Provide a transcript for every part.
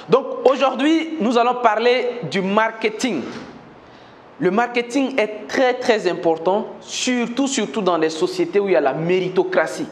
Donc aujourd'hui, nous allons parler du marketing. Le marketing est très très important, surtout dans les sociétés où il y a la méritocratie.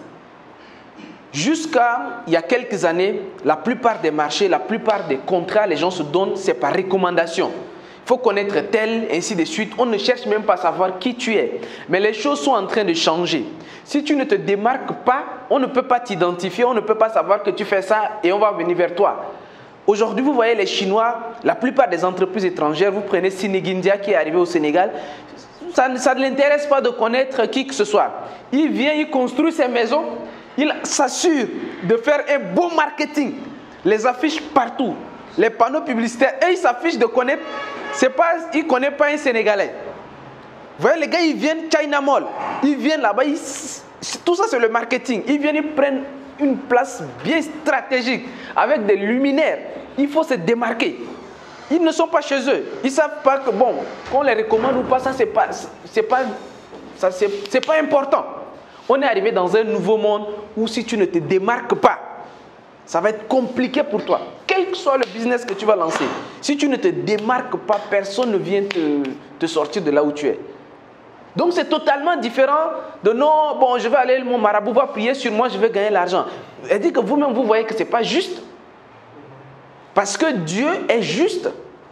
Jusqu'à il y a quelques années, la plupart des marchés, la plupart des contrats, les gens se donnent, c'est par recommandation. Il faut connaître tel, ainsi de suite. On ne cherche même pas à savoir qui tu es. Mais les choses sont en train de changer. Si tu ne te démarques pas, on ne peut pas t'identifier, on ne peut pas savoir que tu fais ça et on va venir vers toi. Aujourd'hui, vous voyez les Chinois, la plupart des entreprises étrangères, vous prenez Senegindia qui est arrivé au Sénégal, ça ne l'intéresse pas de connaître qui que ce soit. Il vient, il construit ses maisons, il s'assure de faire un beau marketing. Les affiches partout, les panneaux publicitaires, et il s'affiche de connaître, il ne connaît pas un Sénégalais. Vous voyez, les gars, ils viennent China Mall, ils viennent là-bas, tout ça c'est le marketing. Ils viennent, ils prennent une place bien stratégique avec des luminaires. Il faut se démarquer. Ils ne sont pas chez eux. Ils ne savent pas que, bon, qu'on les recommande ou pas, ça, c'est pas important. On est arrivé dans un nouveau monde où si tu ne te démarques pas, ça va être compliqué pour toi. Quel que soit le business que tu vas lancer, si tu ne te démarques pas, personne ne vient te sortir de là où tu es. Donc c'est totalement différent de non, bon, je vais aller, mon marabout va prier sur moi, je vais gagner l'argent. Elle dit que vous-même, vous voyez que ce n'est pas juste. Parce que Dieu est juste.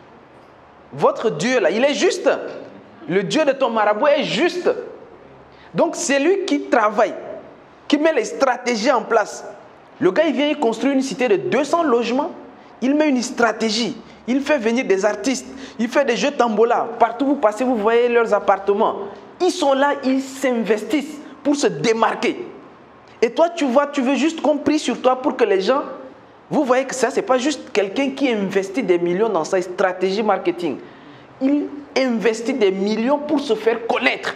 Votre Dieu, là, il est juste. Le Dieu de ton marabout est juste. Donc c'est lui qui travaille, qui met les stratégies en place. Le gars, il vient, il construit une cité de 200 logements. Il met une stratégie. Il fait venir des artistes. Il fait des jeux tambola. Partout où vous passez, vous voyez leurs appartements. Ils sont là, ils s'investissent pour se démarquer. Et toi, tu veux juste qu'on prie sur toi pour que les gens... Vous voyez que ça, ce n'est pas juste quelqu'un qui investit des millions dans sa stratégie marketing. Il investit des millions pour se faire connaître.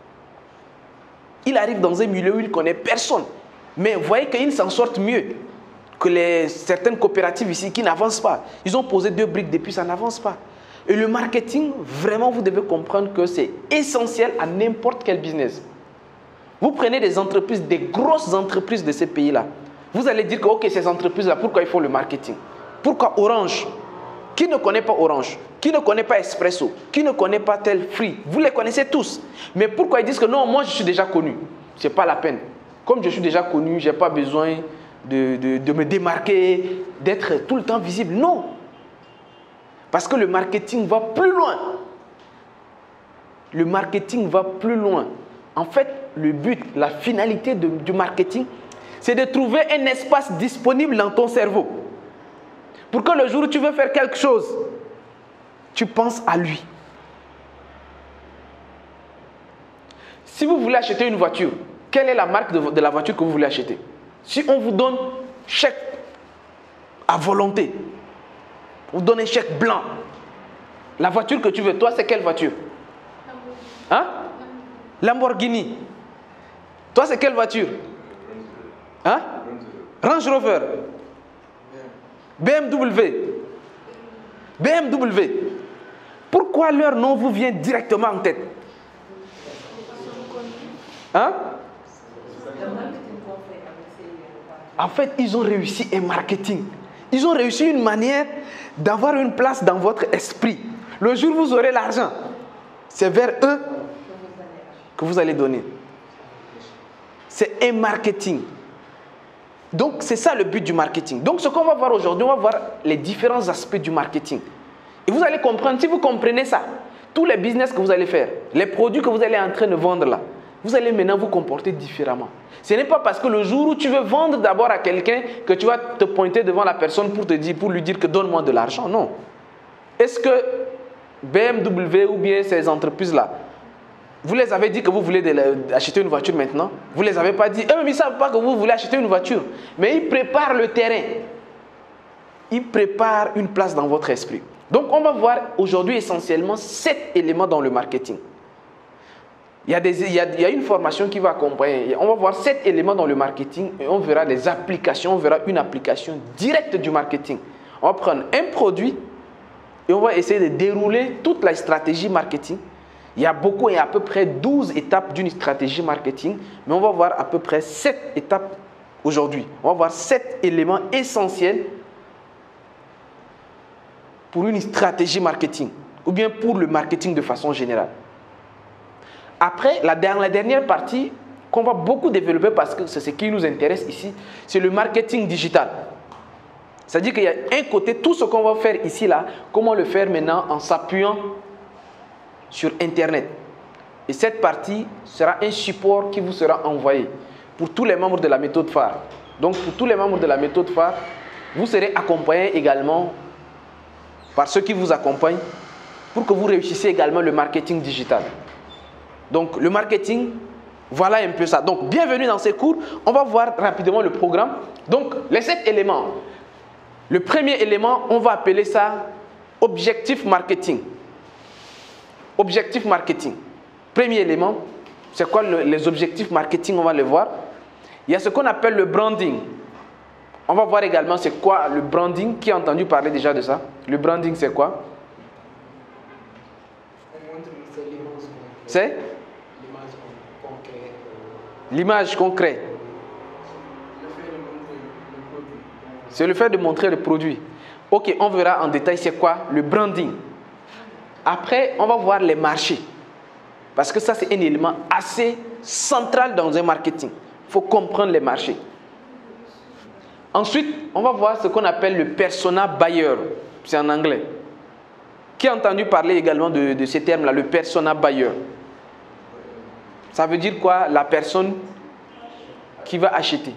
Il arrive dans un milieu où il ne connaît personne. Mais vous voyez qu'ils s'en sortent mieux que certaines coopératives ici qui n'avancent pas. Ils ont posé 2 briques depuis, ça n'avance pas. Et le marketing, vraiment, vous devez comprendre que c'est essentiel à n'importe quel business. Vous prenez des entreprises, des grosses entreprises de ces pays-là. Vous allez dire que, ok, ces entreprises-là, pourquoi il faut le marketing? Pourquoi Orange? Qui ne connaît pas Orange? Qui ne connaît pas Expresso? Qui ne connaît pas tel Free? Vous les connaissez tous. Mais pourquoi ils disent que non, moi je suis déjà connu? Ce n'est pas la peine. Comme je suis déjà connu, je n'ai pas besoin de me démarquer, d'être tout le temps visible. Non. Parce que le marketing va plus loin. Le marketing va plus loin. En fait, le but, la finalité du marketing, c'est de trouver un espace disponible dans ton cerveau. Pour que le jour où tu veux faire quelque chose, tu penses à lui. Si vous voulez acheter une voiture, quelle est la marque de la voiture que vous voulez acheter? Si on vous donne chèque à volonté, on vous donne un chèque blanc, la voiture que tu veux, toi, c'est quelle voiture? Hein? Lamborghini. Toi, c'est quelle voiture? Hein? Range Rover. BMW. BMW. Pourquoi leur nom vous vient directement en tête? Hein? En fait, ils ont réussi un marketing. Ils ont réussi une manière d'avoir une place dans votre esprit. Le jour où vous aurez l'argent, c'est vers eux que vous allez donner. C'est un marketing. Donc, c'est ça le but du marketing. Donc, ce qu'on va voir aujourd'hui, on va voir les différents aspects du marketing. Et vous allez comprendre, si vous comprenez ça, tous les business que vous allez faire, les produits que vous allez en train de vendre là, vous allez maintenant vous comporter différemment. Ce n'est pas parce que le jour où tu veux vendre d'abord à quelqu'un que tu vas te pointer devant la personne pour lui dire que donne-moi de l'argent. Non. Est-ce que BMW ou bien ces entreprises-là, vous les avez dit que vous voulez acheter une voiture maintenant? Vous ne les avez pas dit. Eux-mêmes, ils ne savent pas que vous voulez acheter une voiture. Mais ils préparent le terrain. Ils préparent une place dans votre esprit. Donc, on va voir aujourd'hui essentiellement 7 éléments dans le marketing. Il y a une formation qui va accompagner. On va voir 7 éléments dans le marketing et on verra les applications. On verra une application directe du marketing. On va prendre un produit et on va essayer de dérouler toute la stratégie marketing. Il y a à peu près 12 étapes d'une stratégie marketing, mais on va voir à peu près 7 étapes aujourd'hui. On va voir 7 éléments essentiels pour une stratégie marketing ou bien pour le marketing de façon générale. Après, la dernière partie qu'on va beaucoup développer parce que c'est ce qui nous intéresse ici, c'est le marketing digital. C'est-à-dire qu'il y a un côté, tout ce qu'on va faire ici, là, comment le faire maintenant en s'appuyant sur Internet. Et cette partie sera un support qui vous sera envoyé pour tous les membres de la méthode phare. Donc, pour tous les membres de la méthode phare, vous serez accompagnés également par ceux qui vous accompagnent pour que vous réussissiez également le marketing digital. Donc, le marketing, voilà un peu ça. Donc, bienvenue dans ces cours. On va voir rapidement le programme. Donc, les 7 éléments. Le premier élément, on va appeler ça objectif marketing. Objectif marketing. Premier élément, c'est quoi les objectifs marketing? On va le voir. Il y a ce qu'on appelle le branding. On va voir également c'est quoi le branding. Qui a entendu parler déjà de ça? Le branding, c'est quoi? C'est l'image concrète. C'est le fait de montrer le produit. Ok, on verra en détail c'est quoi le branding. Après, on va voir les marchés. Parce que ça, c'est un élément assez central dans un marketing. Il faut comprendre les marchés. Ensuite, on va voir ce qu'on appelle le persona buyer. C'est en anglais. Qui a entendu parler également de ces termes-là, le persona buyer? Ça veut dire quoi? La personne qui va acheter.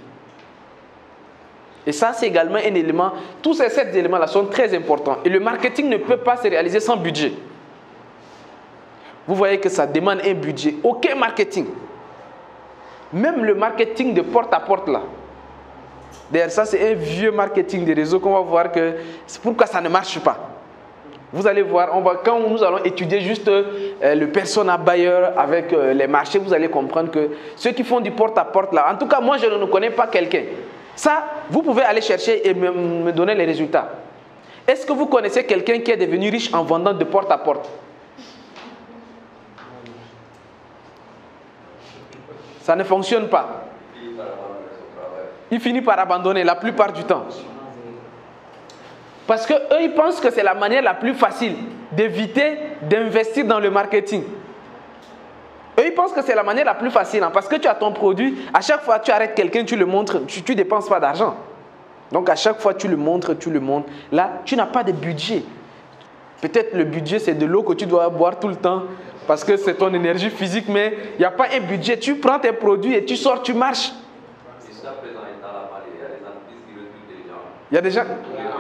Et ça, c'est également un élément. Tous ces 7 éléments-là sont très importants. Et le marketing ne peut pas se réaliser sans budget. Vous voyez que ça demande un budget. Aucun marketing. Même le marketing de porte-à-porte là. D'ailleurs, ça, c'est un vieux marketing des réseaux qu'on va voir que c'est pourquoi ça ne marche pas. Vous allez voir, quand nous allons étudier juste le persona buyer avec les marchés, vous allez comprendre que ceux qui font du porte-à-porte là, en tout cas, moi, je ne connais pas quelqu'un. Ça, vous pouvez aller chercher et me donner les résultats. Est-ce que vous connaissez quelqu'un qui est devenu riche en vendant de porte-à-porte? Ça ne fonctionne pas. Il finit par abandonner la plupart du temps. Parce qu'eux, ils pensent que c'est la manière la plus facile d'éviter d'investir dans le marketing. Eux, ils pensent que c'est la manière la plus facile. Parce que tu as ton produit, à chaque fois tu arrêtes quelqu'un, tu le montres, tu ne dépenses pas d'argent. Donc à chaque fois tu le montres. Là, tu n'as pas de budget. Peut-être le budget, c'est de l'eau que tu dois boire tout le temps parce que c'est ton énergie physique, mais il n'y a pas un budget. Tu prends tes produits et tu sors, tu marches. Il y a des gens.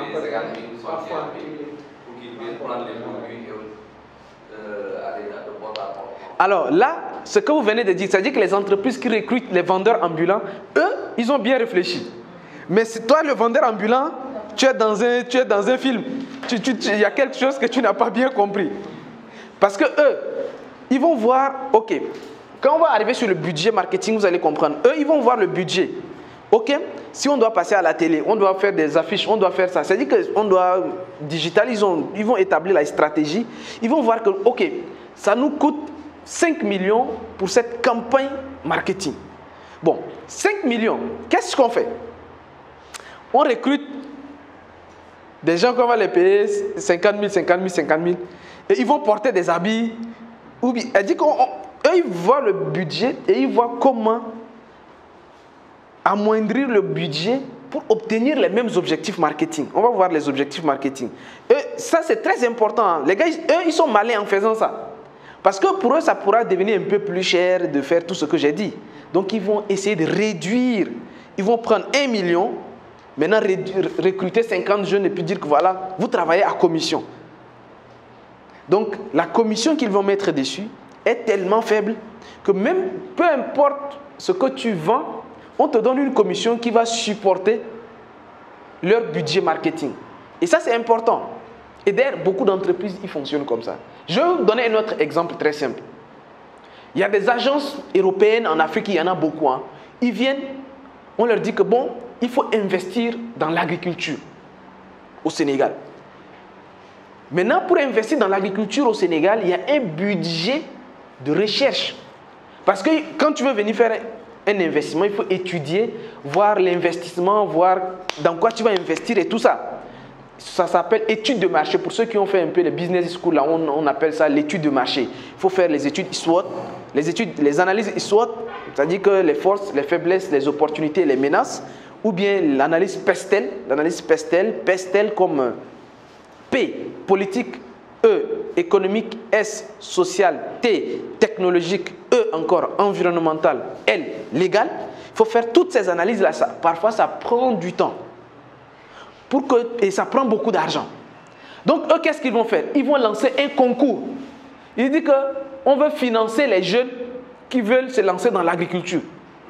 Alors là, ce que vous venez de dire, c'est-à-dire que les entreprises qui recrutent les vendeurs ambulants, eux, ils ont bien réfléchi. Mais c'est toi, le vendeur ambulant, tu es dans un film. Il y a quelque chose que tu n'as pas bien compris. Parce que eux, ils vont voir, ok, quand on va arriver sur le budget marketing, vous allez comprendre. Eux, ils vont voir le budget. Ok, si on doit passer à la télé, on doit faire des affiches, on doit faire ça. C'est-à-dire qu'on doit digitaliser, ils vont établir la stratégie. Ils vont voir que, ok, ça nous coûte 5 millions pour cette campagne marketing. Bon, 5 millions, qu'est-ce qu'on fait? On recrute des gens qu'on va les payer 50 000, et ils vont porter des habits. Elle dit qu'eux, ils voient le budget et ils voient comment amoindrir le budget pour obtenir les mêmes objectifs marketing. On va voir les objectifs marketing. Ça, c'est très important. Les gars, eux, ils sont malins en faisant ça. Parce que pour eux, ça pourra devenir un peu plus cher de faire tout ce que j'ai dit. Donc, ils vont essayer de réduire. Ils vont prendre 1 million, maintenant recruter 50 jeunes et puis dire que voilà, vous travaillez à commission. Donc, la commission qu'ils vont mettre dessus est tellement faible que même peu importe ce que tu vends, on te donne une commission qui va supporter leur budget marketing. Et ça, c'est important. Et d'ailleurs, beaucoup d'entreprises, ils fonctionnent comme ça. Je vais vous donner un autre exemple très simple. Il y a des agences européennes en Afrique, il y en a beaucoup. Hein. Ils viennent, on leur dit que bon, il faut investir dans l'agriculture au Sénégal. Maintenant, pour investir dans l'agriculture au Sénégal, il y a un budget de recherche. Parce que quand tu veux venir faire un investissement, il faut étudier, voir l'investissement, voir dans quoi tu vas investir et tout ça. Ça s'appelle étude de marché. Pour ceux qui ont fait un peu les business school, là, on appelle ça l'étude de marché. Il faut faire les études SWOT, les analyses SWOT, c'est-à-dire que les forces, les faiblesses, les opportunités, les menaces, ou bien l'analyse PESTEL, PESTEL comme P, politique, E, économique, S, social, T, technologique, E encore, environnemental, L, légal. Il faut faire toutes ces analyses-là. Parfois, ça prend du temps. Et ça prend beaucoup d'argent. Donc, eux, qu'est-ce qu'ils vont faire? Ils vont lancer un concours. Ils disent qu'on veut financer les jeunes qui veulent se lancer dans l'agriculture.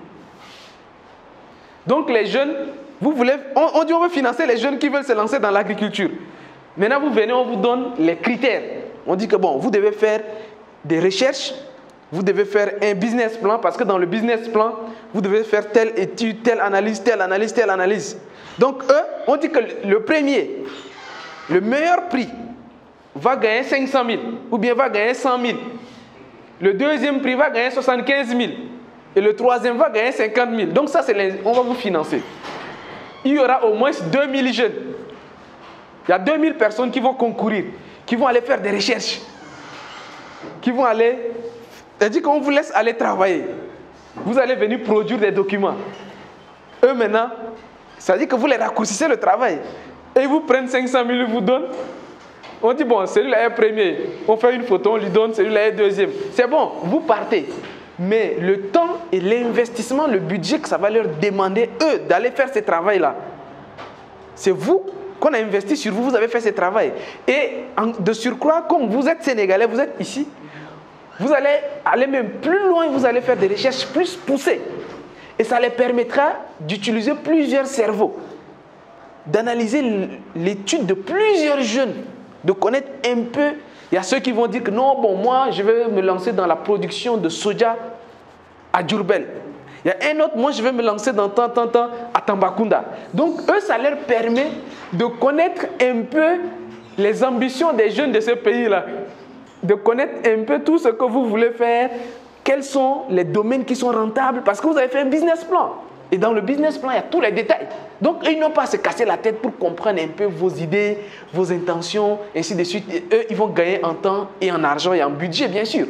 Donc, les jeunes, on dit on veut financer les jeunes qui veulent se lancer dans l'agriculture. Maintenant, vous venez, on vous donne les critères. On dit que bon, vous devez faire des recherches, vous devez faire un business plan, parce que dans le business plan, vous devez faire telle étude, telle analyse, telle analyse, telle analyse. Donc, eux, on dit que le premier, le meilleur prix, va gagner 500 000 ou bien va gagner 100 000. Le deuxième prix va gagner 75 000. Et le troisième va gagner 50 000. Donc, ça, on va vous financer. Il y aura au moins 2000 jeunes. Il y a 2000 personnes qui vont concourir, qui vont aller faire des recherches, qui vont aller... C'est-à-dire qu'on vous laisse aller travailler. Vous allez venir produire des documents. Eux, maintenant... Ça veut dire que vous les raccourcissez le travail. Et ils vous prennent 500 000, ils vous donnent. On dit, bon, celui-là est premier. On fait une photo, on lui donne, celui-là est deuxième. C'est bon, vous partez. Mais le temps et l'investissement, le budget que ça va leur demander, eux, d'aller faire ce travail-là, c'est vous qu'on a investi sur vous, vous avez fait ce travail. Et de surcroît, comme vous êtes Sénégalais, vous êtes ici, vous allez aller même plus loin, vous allez faire des recherches plus poussées. Et ça les permettra d'utiliser plusieurs cerveaux, d'analyser l'étude de plusieurs jeunes, de connaître un peu. Il y a ceux qui vont dire que non, bon, moi, je vais me lancer dans la production de soja à Diourbel. Il y a un autre, moi, je vais me lancer dans tant à Tambacounda. Donc, eux, ça leur permet de connaître un peu les ambitions des jeunes de ce pays-là, de connaître un peu tout ce que vous voulez faire. Quels sont les domaines qui sont rentables? Parce que vous avez fait un business plan. Et dans le business plan, il y a tous les détails. Donc, ils n'ont pas à se casser la tête pour comprendre un peu vos idées, vos intentions, ainsi de suite. Et eux, ils vont gagner en temps et en argent et en budget, bien sûr.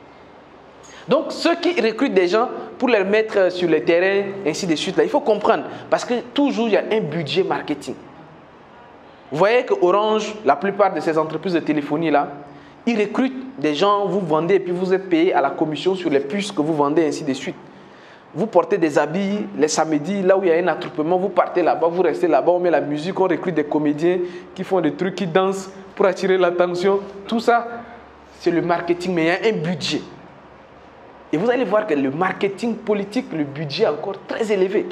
Donc, ceux qui recrutent des gens pour les mettre sur le terrain, ainsi de suite, là, il faut comprendre. Parce que toujours, il y a un budget marketing. Vous voyez qu'Orange, la plupart de ces entreprises de téléphonie, là, ils recrutent des gens, vous vendez et puis vous êtes payé à la commission sur les puces que vous vendez, ainsi de suite. Vous portez des habits les samedis, là où il y a un attroupement, vous partez là-bas, vous restez là-bas, on met la musique, on recrute des comédiens qui font des trucs, qui dansent pour attirer l'attention. Tout ça, c'est le marketing, mais il y a un budget. Et vous allez voir que le marketing politique, le budget est encore très élevé.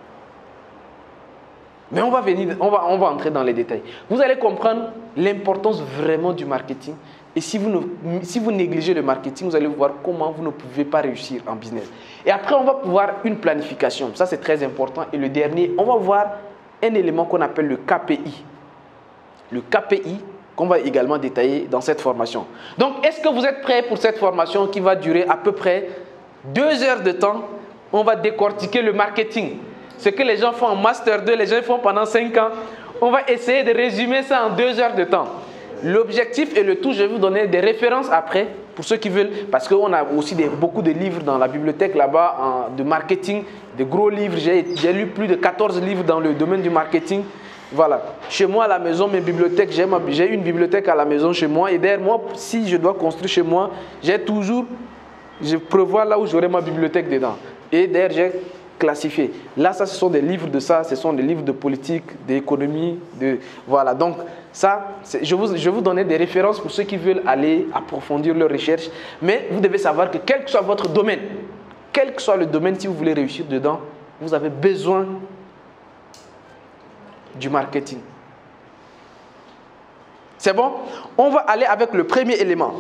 Mais on va entrer dans les détails. Vous allez comprendre l'importance vraiment du marketing. Et si vous négligez le marketing, vous allez voir comment vous ne pouvez pas réussir en business. Et après, on va voir une planification. Ça, c'est très important. Et le dernier, on va voir un élément qu'on appelle le KPI. Le KPI, qu'on va également détailler dans cette formation. Donc, est-ce que vous êtes prêts pour cette formation qui va durer à peu près 2 heures de temps? On va décortiquer le marketing. Ce que les gens font en Master 2, les gens font pendant 5 ans. On va essayer de résumer ça en 2 heures de temps. L'objectif et le tout, je vais vous donner des références après, pour ceux qui veulent, parce qu'on a aussi beaucoup de livres dans la bibliothèque là-bas, de marketing, de gros livres. J'ai lu plus de 14 livres dans le domaine du marketing. Voilà. Chez moi, à la maison, mes bibliothèques, j'ai une bibliothèque à la maison chez moi. Et derrière moi, si je dois construire chez moi, je prévois là où j'aurai ma bibliothèque dedans. Et derrière, j'ai classifié. Là, ça, ce sont des livres de ça, ce sont des livres de politique, d'économie, voilà. Donc, ça, je vais vous donner des références pour ceux qui veulent aller approfondir leurs recherches. Mais vous devez savoir que quel que soit votre domaine, quel que soit le domaine, si vous voulez réussir dedans, vous avez besoin du marketing. C'est bon? On va aller avec le premier élément.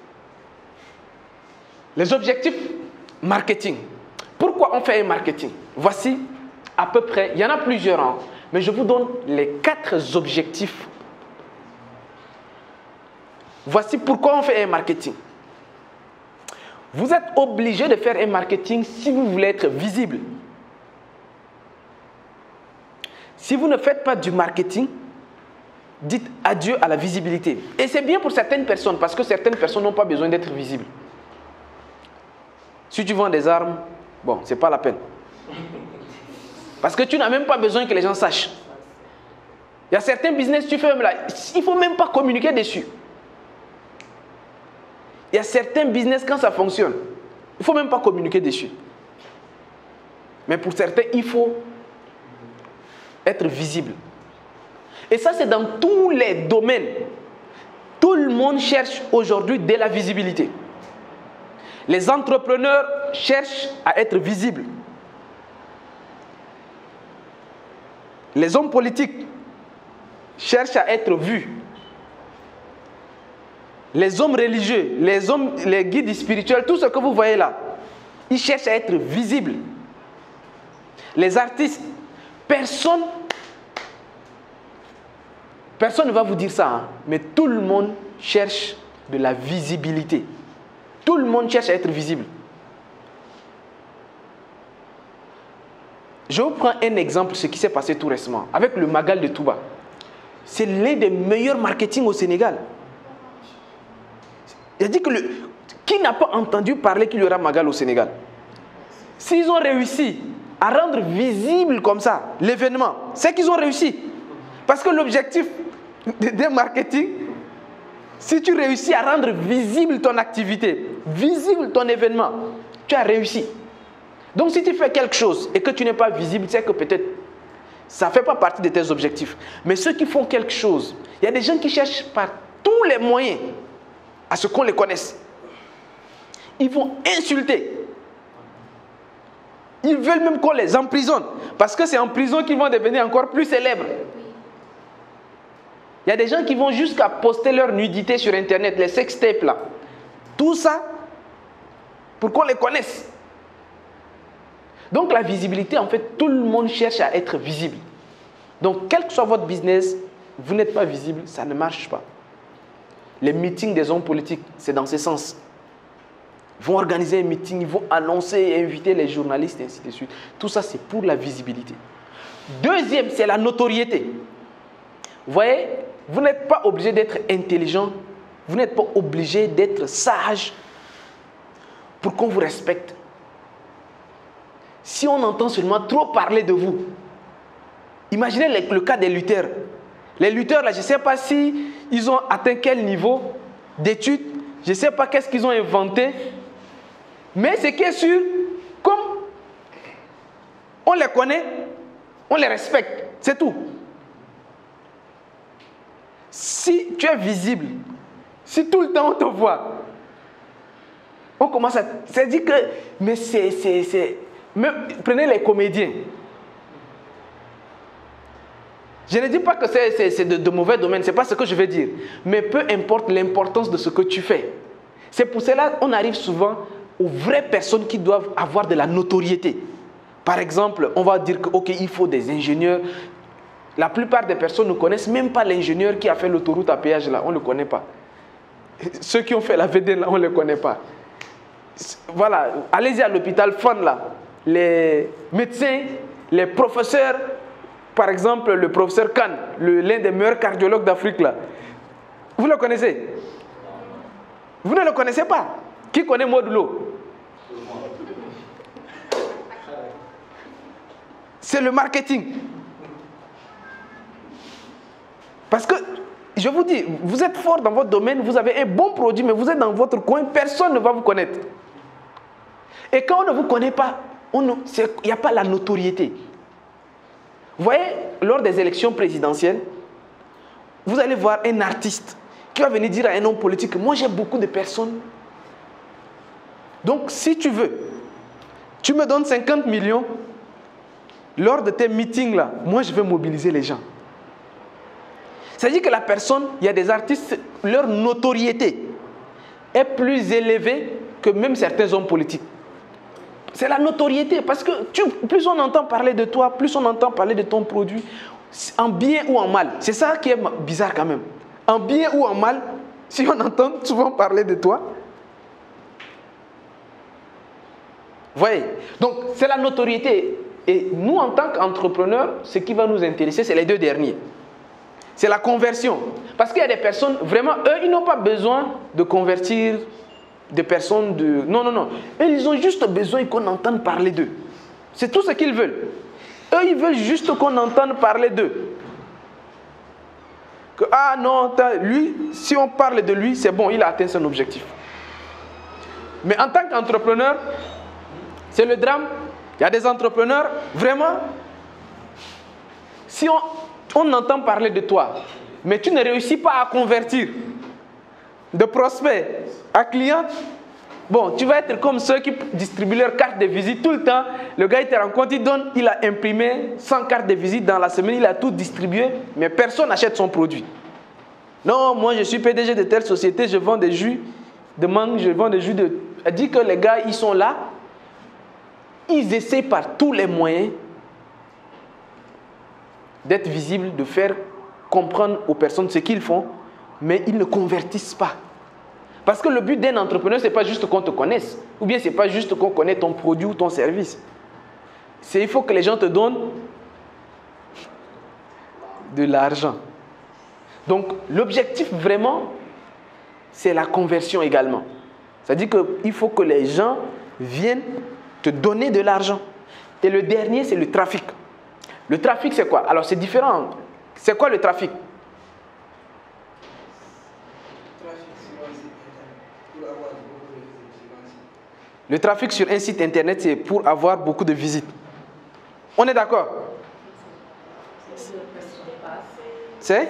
Les objectifs marketing. Pourquoi on fait un marketing? Voici à peu près, il y en a plusieurs, hein, mais je vous donne les 4 objectifs. Voici pourquoi on fait un marketing. Vous êtes obligé de faire un marketing si vous voulez être visible. Si vous ne faites pas du marketing, dites adieu à la visibilité. Et c'est bien pour certaines personnes, parce que certaines personnes n'ont pas besoin d'être visibles. Si tu vends des armes, bon, c'est pas la peine. Parce que tu n'as même pas besoin que les gens sachent. Il y a certains business que tu fais même là, il ne faut même pas communiquer dessus. Il y a certains business, quand ça fonctionne, il ne faut même pas communiquer dessus. Mais pour certains, il faut être visible. Et ça, c'est dans tous les domaines. Tout le monde cherche aujourd'hui de la visibilité. Les entrepreneurs cherchent à être visibles. Les hommes politiques cherchent à être vus. Les hommes religieux, les guides spirituels, tout ce que vous voyez là, ils cherchent à être visibles. Les artistes, personne ne va vous dire ça, hein, mais tout le monde cherche de la visibilité. Tout le monde cherche à être visible. Je vous prends un exemple, ce qui s'est passé tout récemment, avec le Magal de Touba. C'est l'un des meilleurs marketing au Sénégal. Il a dit que qui n'a pas entendu parler qu'il y aura Magal au Sénégal? S'ils ont réussi à rendre visible comme ça l'événement, c'est qu'ils ont réussi. Parce que l'objectif d'un marketing, si tu réussis à rendre visible ton activité, visible ton événement, tu as réussi. Donc si tu fais quelque chose et que tu n'es pas visible, c'est que peut-être ça ne fait pas partie de tes objectifs. Mais ceux qui font quelque chose, il y a des gens qui cherchent par tous les moyens à ce qu'on les connaisse. Ils vont insulter. Ils veulent même qu'on les emprisonne. Parce que c'est en prison qu'ils vont devenir encore plus célèbres. Il y a des gens qui vont jusqu'à poster leur nudité sur Internet, les sextapes là. Tout ça pour qu'on les connaisse. Donc la visibilité, en fait, tout le monde cherche à être visible. Donc quel que soit votre business, vous n'êtes pas visible, ça ne marche pas. Les meetings des hommes politiques, c'est dans ce sens. Ils vont organiser un meeting, ils vont annoncer et inviter les journalistes et ainsi de suite. Tout ça, c'est pour la visibilité. Deuxième, c'est la notoriété. Vous voyez, vous n'êtes pas obligé d'être intelligent, vous n'êtes pas obligé d'être sage pour qu'on vous respecte. Si on entend seulement trop parler de vous, imaginez le cas des lutteurs. Les lutteurs, là, je ne sais pas si ils ont atteint quel niveau d'études, je ne sais pas qu'est-ce qu'ils ont inventé, mais ce qui est sûr, comme on les connaît, on les respecte, c'est tout. Si tu es visible, si tout le temps on te voit, on commence à... C'est-à-dire que... Mais prenez les comédiens. Je ne dis pas que c'est de mauvais domaines, ce n'est pas ce que je veux dire. Mais peu importe l'importance de ce que tu fais. C'est pour cela qu'on arrive souvent aux vraies personnes qui doivent avoir de la notoriété. Par exemple, on va dire que, ok, il faut des ingénieurs. La plupart des personnes ne connaissent même pas l'ingénieur qui a fait l'autoroute à péage là, on ne le connaît pas. Ceux qui ont fait la VD là, on ne les connaît pas. Voilà, allez-y à l'hôpital Fan là. Les médecins, les professeurs, par exemple le professeur Khan, l'un des meilleurs cardiologues d'Afrique là. Vous le connaissez? Vous ne le connaissez pas? Qui connaît Modulo? C'est le marketing. Parce que, je vous dis, vous êtes fort dans votre domaine, vous avez un bon produit, mais vous êtes dans votre coin, personne ne va vous connaître. Et quand on ne vous connaît pas, il n'y a pas la notoriété. Vous voyez, lors des élections présidentielles, vous allez voir un artiste qui va venir dire à un homme politique, moi j'ai beaucoup de personnes. Donc si tu veux, tu me donnes 50 millions, lors de tes meetings là, moi je vais mobiliser les gens. C'est-à-dire que la personne, il y a des artistes, leur notoriété est plus élevée que même certains hommes politiques. C'est la notoriété, parce que plus on entend parler de toi, plus on entend parler de ton produit, en bien ou en mal. C'est ça qui est bizarre quand même. En bien ou en mal, si on entend souvent parler de toi. Vous voyez? Donc, c'est la notoriété. Et nous, en tant qu'entrepreneurs, ce qui va nous intéresser, c'est les deux derniers. C'est la conversion. Parce qu'il y a des personnes, vraiment, eux, ils n'ont pas besoin de convertir des personnes de... Non, non, non. Eux, ils ont juste besoin qu'on entende parler d'eux. C'est tout ce qu'ils veulent. Eux, ils veulent juste qu'on entende parler d'eux. Que, ah non, lui, si on parle de lui, c'est bon, il a atteint son objectif. Mais en tant qu'entrepreneur, c'est le drame. Il y a des entrepreneurs, vraiment, si on entend parler de toi, mais tu ne réussis pas à convertir de prospects à clients, bon, tu vas être comme ceux qui distribuent leurs cartes de visite tout le temps. Le gars, il te rencontre, il a imprimé 100 cartes de visite dans la semaine, il a tout distribué, mais personne n'achète son produit. Non, moi je suis PDG de telle société, je vends des jus de mangue, je vends des jus de... Elle dit que les gars, ils sont là, ils essaient par tous les moyens d'être visibles, de faire comprendre aux personnes ce qu'ils font, mais ils ne convertissent pas. Parce que le but d'un entrepreneur, ce n'est pas juste qu'on te connaisse, ou bien ce n'est pas juste qu'on connaisse ton produit ou ton service. Il faut que les gens te donnent de l'argent. Donc, l'objectif vraiment, c'est la conversion également. C'est-à-dire qu'il faut que les gens viennent te donner de l'argent. Et le dernier, c'est le trafic. Le trafic, c'est quoi? Alors, c'est différent. C'est quoi le trafic? Le trafic sur un site internet, c'est pour avoir beaucoup de visites. On est d'accord? C'est?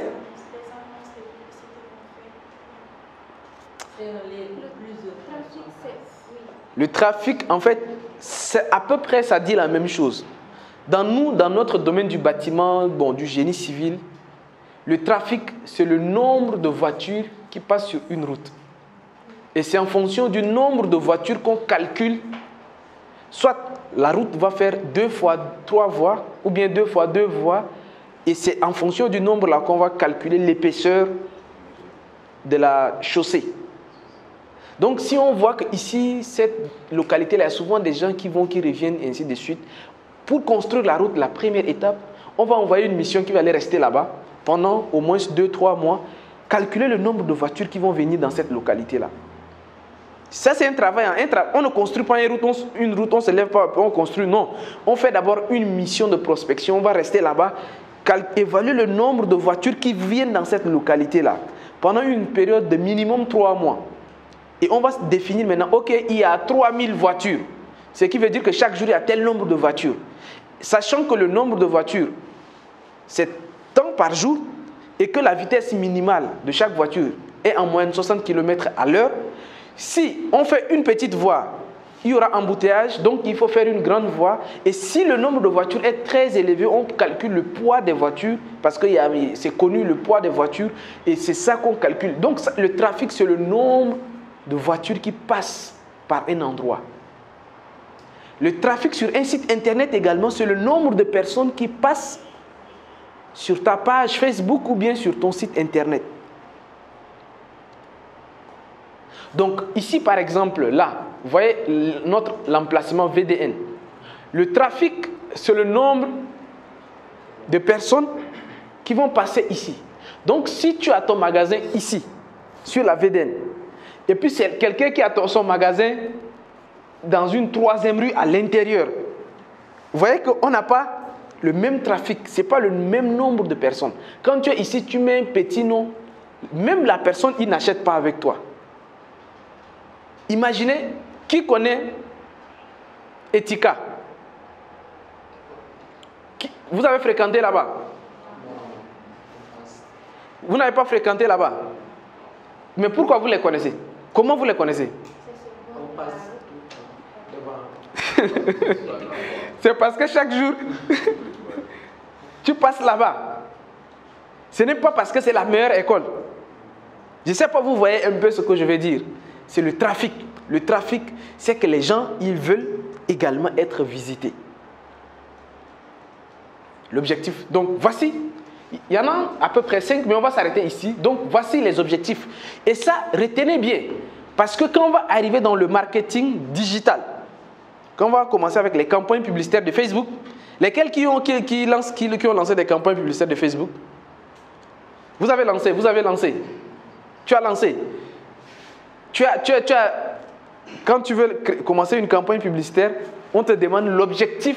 Le trafic, en fait, c'est à peu près, ça dit la même chose. Dans notre domaine du bâtiment, bon, du génie civil, le trafic, c'est le nombre de voitures qui passent sur une route. Et c'est en fonction du nombre de voitures qu'on calcule. Soit la route va faire 2 fois 3 voies, ou bien 2 fois 2 voies. Et c'est en fonction du nombre là qu'on va calculer l'épaisseur de la chaussée. Donc si on voit qu'ici, cette localité-là, il y a souvent des gens qui reviennent, et ainsi de suite. Pour construire la route, la première étape, on va envoyer une mission qui va aller rester là-bas pendant au moins 2-3 mois, calculer le nombre de voitures qui vont venir dans cette localité-là. Ça, c'est un travail. On ne construit pas une route, on ne se lève pas, on construit. Non. On fait d'abord une mission de prospection. On va rester là-bas, évaluer le nombre de voitures qui viennent dans cette localité-là pendant une période de minimum 3 mois. Et on va se définir maintenant, ok, il y a 3000 voitures. Ce qui veut dire que chaque jour, il y a tel nombre de voitures. Sachant que le nombre de voitures, c'est tant par jour et que la vitesse minimale de chaque voiture est en moyenne 60 km à l'heure, si on fait une petite voie, il y aura embouteillage, donc il faut faire une grande voie. Et si le nombre de voitures est très élevé, on calcule le poids des voitures, parce que c'est connu le poids des voitures, et c'est ça qu'on calcule. Donc le trafic, c'est le nombre de voitures qui passent par un endroit. Le trafic sur un site internet également, c'est le nombre de personnes qui passent sur ta page Facebook ou bien sur ton site internet. Donc ici par exemple, là, vous voyez l'emplacement VDN. Le trafic, c'est le nombre de personnes qui vont passer ici. Donc si tu as ton magasin ici, sur la VDN, et puis c'est quelqu'un qui a son magasin dans une 3e rue à l'intérieur, vous voyez qu'on n'a pas le même trafic, ce n'est pas le même nombre de personnes. Quand tu es ici, tu mets un petit nom, même la personne, il n'achète pas avec toi. Imaginez, qui connaît Etika? Vous avez fréquenté là-bas? Vous n'avez pas fréquenté là-bas? Mais pourquoi vous les connaissez? Comment vous les connaissez? C'est parce que chaque jour, tu passes là-bas. Ce n'est pas parce que c'est la meilleure école. Je ne sais pas, vous voyez un peu ce que je veux dire. C'est le trafic. Le trafic, c'est que les gens, ils veulent également être visités. L'objectif. Donc, voici. Il y en a à peu près 5, mais on va s'arrêter ici. Donc, voici les objectifs. Et ça, retenez bien. Parce que quand on va arriver dans le marketing digital, quand on va commencer avec les campagnes publicitaires de Facebook, lesquels qui ont lancé des campagnes publicitaires de Facebook? Vous avez lancé. Tu as lancé. Quand tu veux commencer une campagne publicitaire, on te demande l'objectif.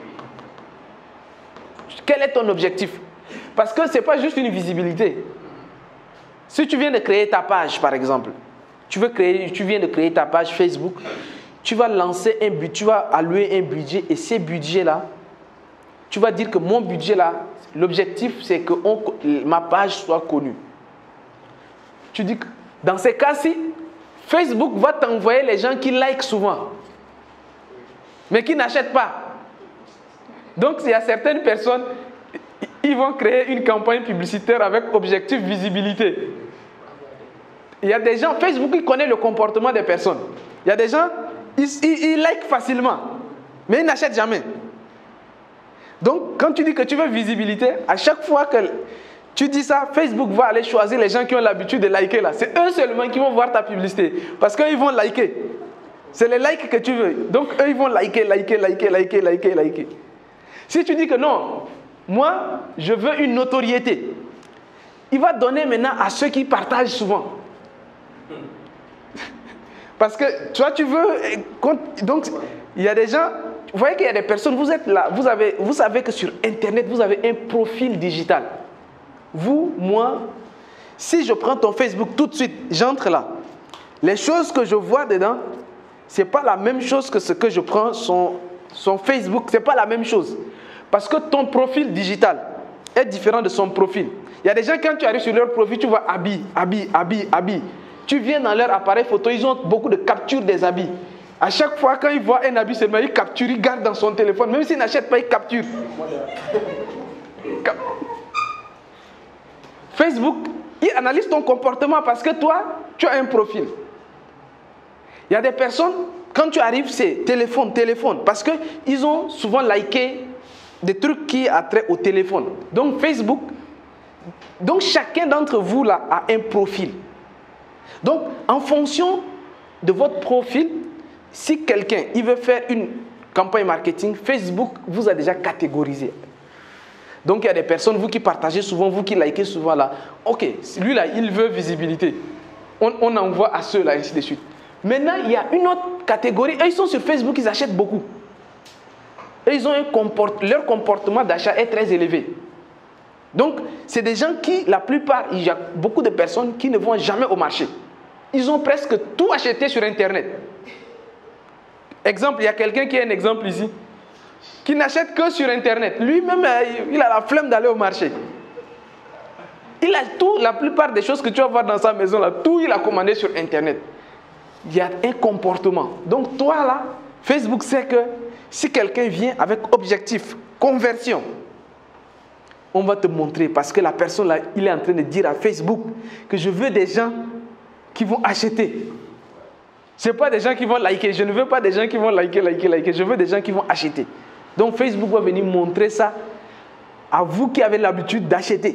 Quel est ton objectif? Parce que ce n'est pas juste une visibilité. Si tu viens de créer ta page, par exemple, tu viens de créer ta page Facebook, tu vas lancer un budget, tu vas allouer un budget et ces budgets-là, tu vas dire que mon budget là, l'objectif c'est que ma page soit connue. Tu dis que dans ces cas-ci, Facebook va t'envoyer les gens qui likent souvent, mais qui n'achètent pas. Donc il y a certaines personnes, ils vont créer une campagne publicitaire avec objectif visibilité. Il y a des gens, Facebook il connaît le comportement des personnes. Il y a des gens, ils likent facilement, mais ils n'achètent jamais. Donc, quand tu dis que tu veux visibilité, à chaque fois que tu dis ça, Facebook va aller choisir les gens qui ont l'habitude de liker là. C'est eux seulement qui vont voir ta publicité. Parce qu'ils vont liker. C'est les likes que tu veux. Donc, eux, ils vont liker. Si tu dis que non, moi, je veux une notoriété, il va donner maintenant à ceux qui partagent souvent. Parce que, toi, tu veux... Donc, il y a des gens... Vous voyez qu'il y a des personnes, vous êtes là, vous savez que sur Internet, vous avez un profil digital. Vous, moi, si je prends ton Facebook tout de suite, j'entre là. Les choses que je vois dedans, ce n'est pas la même chose que ce que je prends son Facebook. Ce n'est pas la même chose. Parce que ton profil digital est différent de son profil. Il y a des gens, quand tu arrives sur leur profil, tu vois habits. Tu viens dans leur appareil photo, ils ont beaucoup de captures des habits. À chaque fois, quand il voit un habit seulement, il capture, il garde dans son téléphone. Même s'il n'achète pas, il capture. Facebook, il analyse ton comportement parce que toi, tu as un profil. Il y a des personnes, quand tu arrives, c'est téléphone. Parce qu'ils ont souvent liké des trucs qui ont trait au téléphone. Donc Facebook, chacun d'entre vous là a un profil. Donc, en fonction de votre profil, si quelqu'un il veut faire une campagne marketing, Facebook vous a déjà catégorisé. Donc il y a des personnes, vous qui partagez souvent, vous qui likez souvent là. Ok, lui là, il veut visibilité. On envoie à ceux là, ainsi de suite. Maintenant, il y a une autre catégorie. Eux, ils sont sur Facebook, ils achètent beaucoup. Et ils ont leur comportement d'achat est très élevé. Donc, c'est des gens qui, la plupart, il y a beaucoup de personnes qui ne vont jamais au marché. Ils ont presque tout acheté sur Internet. Exemple, il y a quelqu'un qui a un exemple ici, qui n'achète que sur Internet. Lui-même, il a la flemme d'aller au marché. Il a tout, la plupart des choses que tu vas voir dans sa maison, là, tout il a commandé sur Internet. Il y a un comportement. Donc toi là, Facebook sait que si quelqu'un vient avec objectif, conversion, on va te montrer parce que la personne là, il est en train de dire à Facebook que je veux des gens qui vont acheter. Ce n'est pas des gens qui vont liker. Je ne veux pas des gens qui vont liker. Je veux des gens qui vont acheter. Donc Facebook va venir montrer ça à vous qui avez l'habitude d'acheter.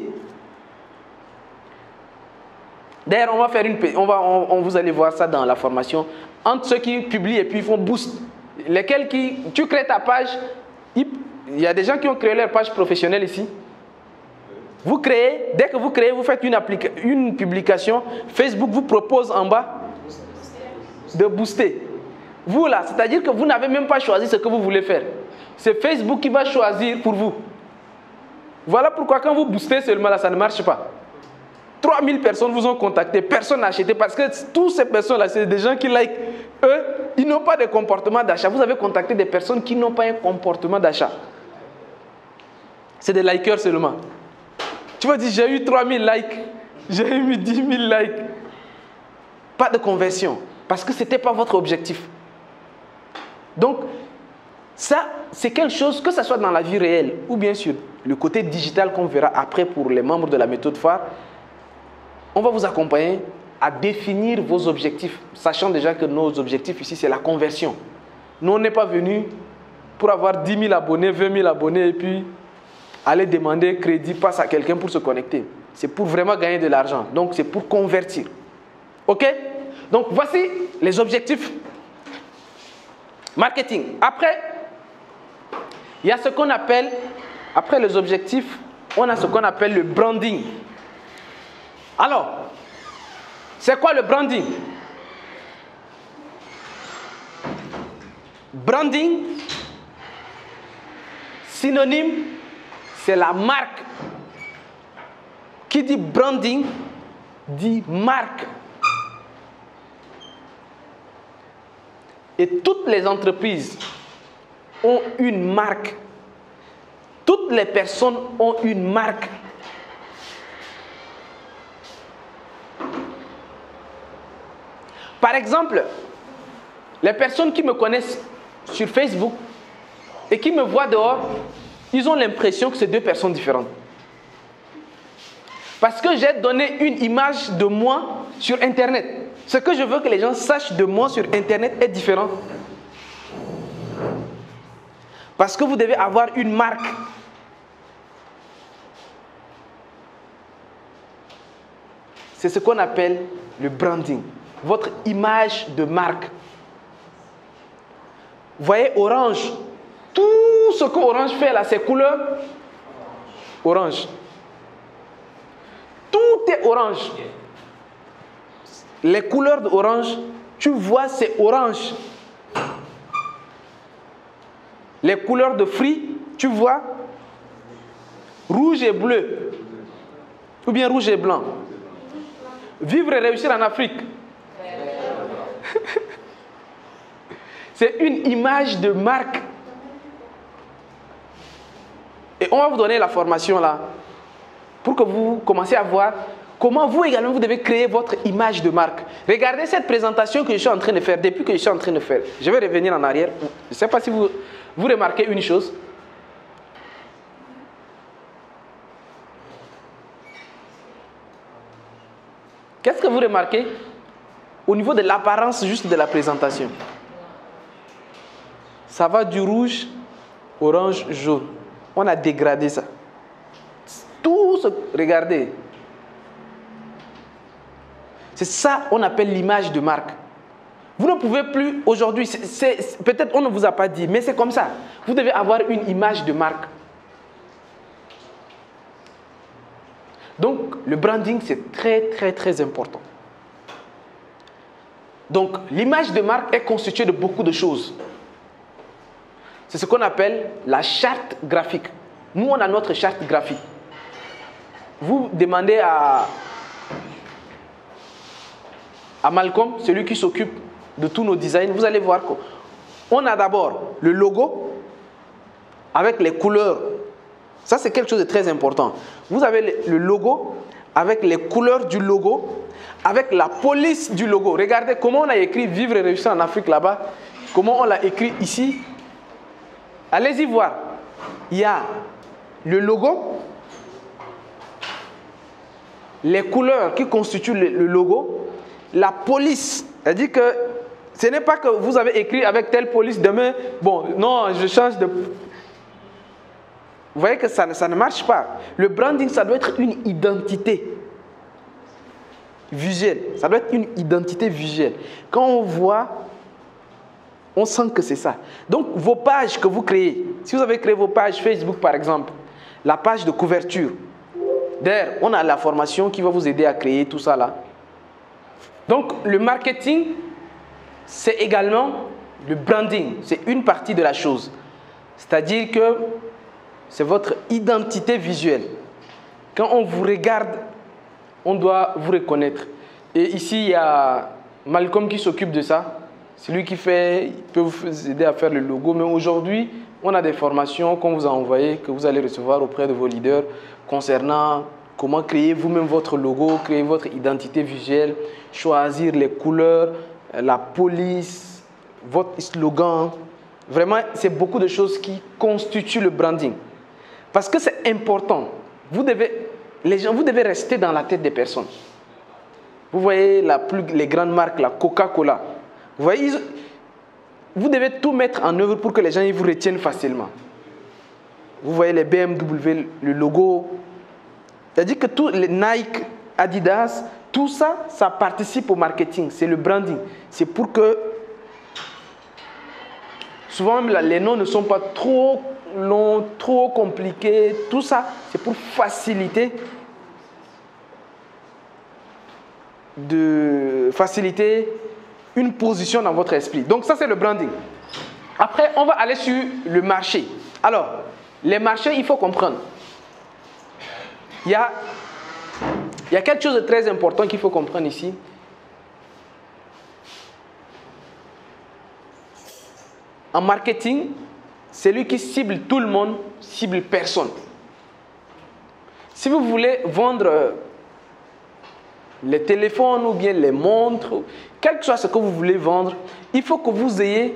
D'ailleurs, on va faire vous allez voir ça dans la formation. Entre ceux qui publient et puis ils font boost. Tu crées ta page. Il y a des gens qui ont créé leur page professionnelle ici. Vous créez, dès que vous créez, vous faites une publication. Facebook vous propose en bas de booster. Vous là, c'est-à-dire que vous n'avez même pas choisi ce que vous voulez faire. C'est Facebook qui va choisir pour vous. Voilà pourquoi quand vous boostez seulement là, ça ne marche pas. 3000 personnes vous ont contacté, personne n'a acheté parce que toutes ces personnes-là, c'est des gens qui like. Eux, ils n'ont pas de comportement d'achat. Vous avez contacté des personnes qui n'ont pas un comportement d'achat. C'est des likers seulement. Tu vas dire, j'ai eu 3000 likes, j'ai eu 10 000 likes. Pas de conversion. Parce que ce n'était pas votre objectif. Donc, ça, c'est quelque chose, que ce soit dans la vie réelle ou bien sûr le côté digital qu'on verra après pour les membres de la méthode phare, on va vous accompagner à définir vos objectifs, sachant déjà que nos objectifs ici, c'est la conversion. Nous, on n'est pas venus pour avoir 10 000 abonnés, 20 000 abonnés et puis aller demander crédit, passe à quelqu'un pour se connecter. C'est pour vraiment gagner de l'argent. Donc, c'est pour convertir. OK? Donc, voici les objectifs marketing. Après, il y a ce qu'on appelle, après les objectifs, on a ce qu'on appelle le branding. Alors, c'est quoi le branding? Branding, synonyme, c'est la marque. Qui dit branding, dit marque. Et toutes les entreprises ont une marque. Toutes les personnes ont une marque. Par exemple, les personnes qui me connaissent sur Facebook et qui me voient dehors, ils ont l'impression que c'est deux personnes différentes. Parce que j'ai donné une image de moi sur Internet. Ce que je veux que les gens sachent de moi sur Internet est différent. Parce que vous devez avoir une marque. C'est ce qu'on appelle le branding. Votre image de marque. Vous voyez Orange. Tout ce que Orange fait là, c'est couleur orange. Tout est orange. Les couleurs d'orange, tu vois, c'est orange. Les couleurs de fruits, tu vois, rouge et bleu. Ou bien rouge et blanc. Vivre et réussir en Afrique. C'est une image de marque. Et on va vous donner la formation là, pour que vous commenciez à voir comment vous également vous devez créer votre image de marque. Regardez cette présentation que je suis en train de faire, depuis que je suis en train de faire. Je vais revenir en arrière. Je ne sais pas si vous remarquez une chose. Qu'est-ce que vous remarquez au niveau de l'apparence juste de la présentation? Ça va du rouge, orange, jaune. On a dégradé ça. Tout ce... Regardez. C'est ça qu'on appelle l'image de marque. Vous ne pouvez plus aujourd'hui, peut-être on ne vous a pas dit, mais c'est comme ça. Vous devez avoir une image de marque. Donc, le branding, c'est très, très, très important. Donc, l'image de marque est constituée de beaucoup de choses. C'est ce qu'on appelle la charte graphique. Nous, on a notre charte graphique. Vous demandez à Malcolm, celui qui s'occupe de tous nos designs, vous allez voir qu'on a d'abord le logo avec les couleurs. Ça, c'est quelque chose de très important. Vous avez le logo avec les couleurs du logo, avec la police du logo. Regardez comment on a écrit « Vivre et réussir en Afrique » là-bas. Comment on l'a écrit ici. Allez-y voir. Il y a le logo, les couleurs qui constituent le logo, la police. C'est-à-dire que ce n'est pas que vous avez écrit avec telle police demain, bon, non, je change de... Vous voyez que ça ne marche pas. Le branding, ça doit être une identité visuelle. Ça doit être une identité visuelle. Quand on voit, on sent que c'est ça. Donc, vos pages que vous créez, si vous avez créé vos pages Facebook, par exemple, la page de couverture, d'ailleurs, on a la formation qui va vous aider à créer tout ça là. Donc, le marketing, c'est également le branding. C'est une partie de la chose. C'est-à-dire que c'est votre identité visuelle. Quand on vous regarde, on doit vous reconnaître. Et ici, il y a Malcolm qui s'occupe de ça. C'est lui qui fait, il peut vous aider à faire le logo. Mais aujourd'hui, on a des formations qu'on vous a envoyées, que vous allez recevoir auprès de vos leaders concernant comment créer vous-même votre logo, créer votre identité visuelle, choisir les couleurs, la police, votre slogan. Vraiment, c'est beaucoup de choses qui constituent le branding. Parce que c'est important. Vous devez rester dans la tête des personnes. Vous voyez les grandes marques, la Coca-Cola. Vous voyez, vous devez tout mettre en œuvre pour que les gens ils vous retiennent facilement. Vous voyez les BMW, le logo. C'est-à-dire que tous les Nike, Adidas, tout ça, ça participe au marketing. C'est le branding. C'est pour que... Souvent, même les noms ne sont pas trop longs, trop compliqués. Tout ça, c'est pour faciliter de faciliter une position dans votre esprit. Donc ça, c'est le branding. Après, on va aller sur le marché. Alors, les marchés, il faut comprendre. Il y a quelque chose de très important qu'il faut comprendre ici. En marketing, celui qui cible tout le monde, cible personne. Si vous voulez vendre les téléphones ou bien les montres, quel que soit ce que vous voulez vendre, il faut que vous ayez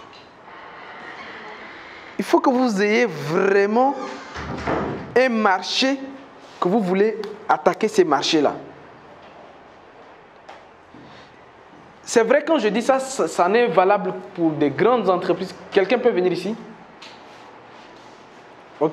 vraiment un marché que vous voulez attaquer, ces marchés-là. C'est vrai, quand je dis ça, ça n'est valable pour des grandes entreprises. Quelqu'un peut venir ici? Ok.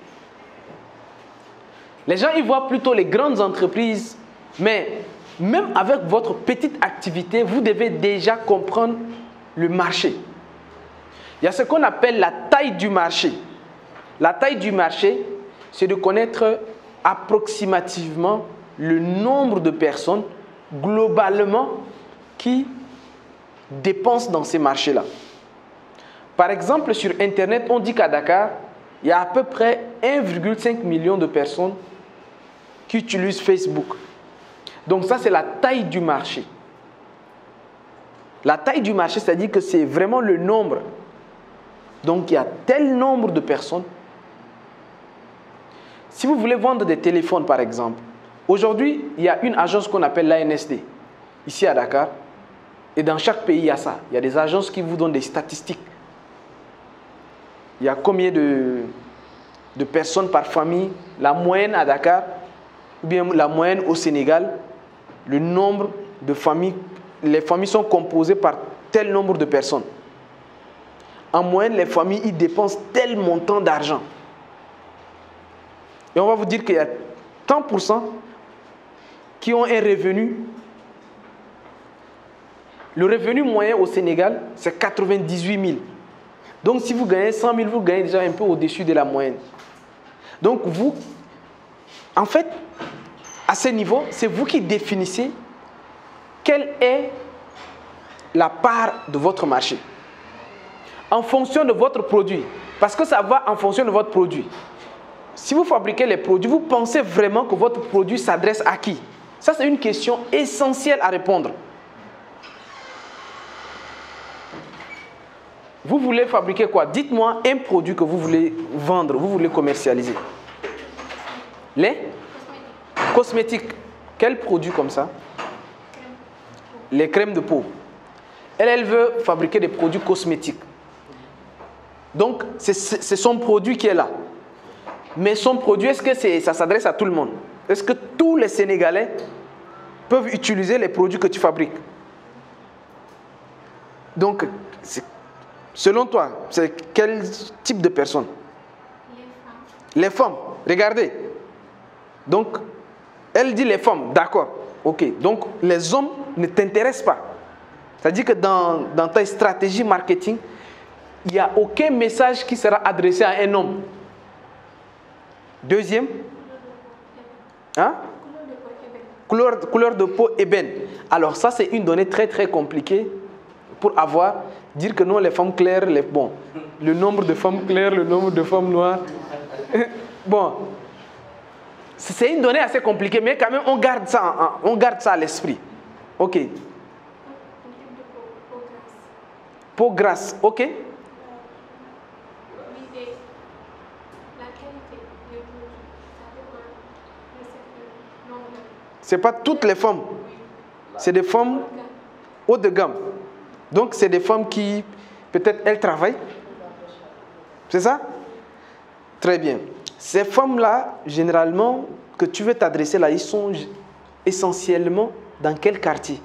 Les gens, ils voient plutôt les grandes entreprises, mais même avec votre petite activité, vous devez déjà comprendre le marché. Il y a ce qu'on appelle la taille du marché. La taille du marché, c'est de connaître approximativement le nombre de personnes globalement qui dépensent dans ces marchés-là. Par exemple, sur Internet, on dit qu'à Dakar, il y a à peu près 1,5 million de personnes qui utilisent Facebook. Donc ça, c'est la taille du marché. La taille du marché, c'est-à-dire que c'est vraiment le nombre. Donc il y a tel nombre de personnes. Si vous voulez vendre des téléphones, par exemple, aujourd'hui, il y a une agence qu'on appelle l'ANSD, ici à Dakar. Et dans chaque pays, il y a ça. Il y a des agences qui vous donnent des statistiques. Il y a combien de personnes par famille, la moyenne à Dakar, ou bien la moyenne au Sénégal, le nombre de familles, les familles sont composées par tel nombre de personnes. En moyenne, les familles, ils dépensent tel montant d'argent. Et on va vous dire qu'il y a tant pour cent qui ont un revenu. Le revenu moyen au Sénégal, c'est 98 000. Donc, si vous gagnez 100 000, vous gagnez déjà un peu au-dessus de la moyenne. Donc, vous, en fait, à ce niveau, c'est vous qui définissez quelle est la part de votre marché. En fonction de votre produit. Parce que ça va en fonction de votre produit. Si vous fabriquez les produits, vous pensez vraiment que votre produit s'adresse à qui? Ça, c'est une question essentielle à répondre. Vous voulez fabriquer quoi? Dites-moi un produit que vous voulez vendre, vous voulez commercialiser. Les cosmétiques. Quel produit comme ça? Les crèmes de peau. Elle veut fabriquer des produits cosmétiques. Donc, c'est son produit qui est là. Mais son produit, est-ce que ça s'adresse à tout le monde? Est-ce que tous les Sénégalais peuvent utiliser les produits que tu fabriques? Donc, selon toi, c'est quel type de personne? Les femmes. Regardez. Donc, elle dit les femmes. D'accord. Ok. Donc, les hommes ne t'intéressent pas. C'est-à-dire que dans ta stratégie marketing, il n'y a aucun message qui sera adressé à un homme. Deuxième. Hein? Couleur de peau ébène. Alors ça, c'est une donnée très très compliquée pour dire que non, les femmes claires, le nombre de femmes claires, le nombre de femmes noires. Bon, c'est une donnée assez compliquée, mais quand même, on garde ça à l'esprit. Ok. Peau grasse, ok. Ce n'est pas toutes les femmes. C'est des femmes haut de gamme. Donc, c'est des femmes qui, peut-être, elles travaillent. C'est ça? Très bien. Ces femmes-là, généralement, que tu veux t'adresser là, ils sont essentiellement dans quel quartier?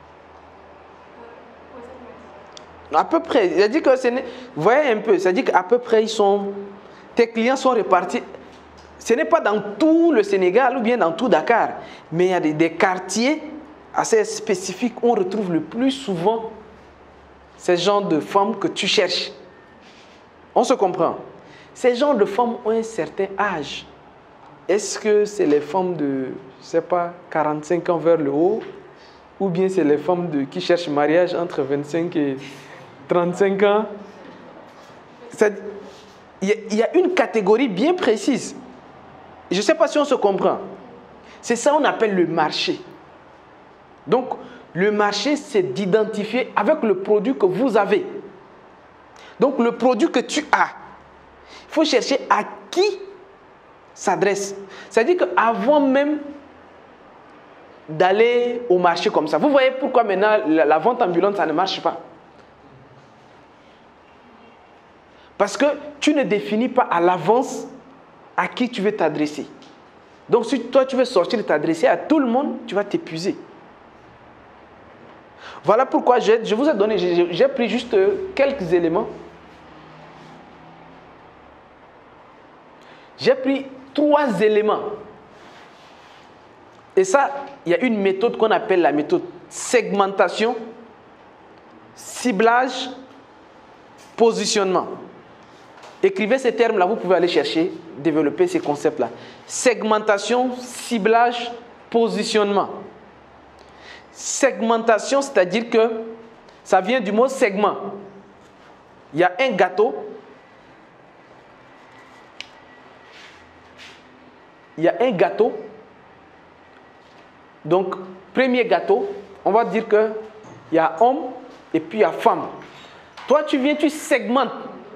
À peu près. Il a dit que vous voyez un peu, c'est-à-dire qu'à peu près, tes clients sont répartis. Ce n'est pas dans tout le Sénégal ou bien dans tout Dakar, mais il y a des quartiers assez spécifiques où on retrouve le plus souvent ces genres de femmes que tu cherches. On se comprend. Ces genres de femmes ont un certain âge. Est-ce que c'est les femmes de, je ne sais pas, 45 ans vers le haut? ou bien c'est les femmes qui cherchent mariage entre 25 et 35 ans. Il y a une catégorie bien précise. Je ne sais pas si on se comprend. C'est ça qu'on appelle le marché. Donc, le marché, c'est d'identifier avec le produit que vous avez. Donc, le produit que tu as, il faut chercher à qui s'adresse. C'est-à-dire qu'avant même d'aller au marché comme ça, vous voyez pourquoi maintenant la vente ambulante, ça ne marche pas. Parce que tu ne définis pas à l'avance à qui tu veux t'adresser. Donc, si toi, tu veux sortir et t'adresser à tout le monde, tu vas t'épuiser. Voilà pourquoi je vous ai donné, j'ai pris juste quelques éléments. J'ai pris 3 éléments. Et ça, il y a une méthode qu'on appelle la méthode segmentation, ciblage, positionnement. Écrivez ces termes-là, vous pouvez aller chercher, développer ces concepts-là. Segmentation, ciblage, positionnement. Segmentation, c'est-à-dire que ça vient du mot segment. Il y a un gâteau. Il y a un gâteau. Donc, premier gâteau, on va dire qu'il y a homme et puis il y a femme. Toi, tu viens, tu segmentes.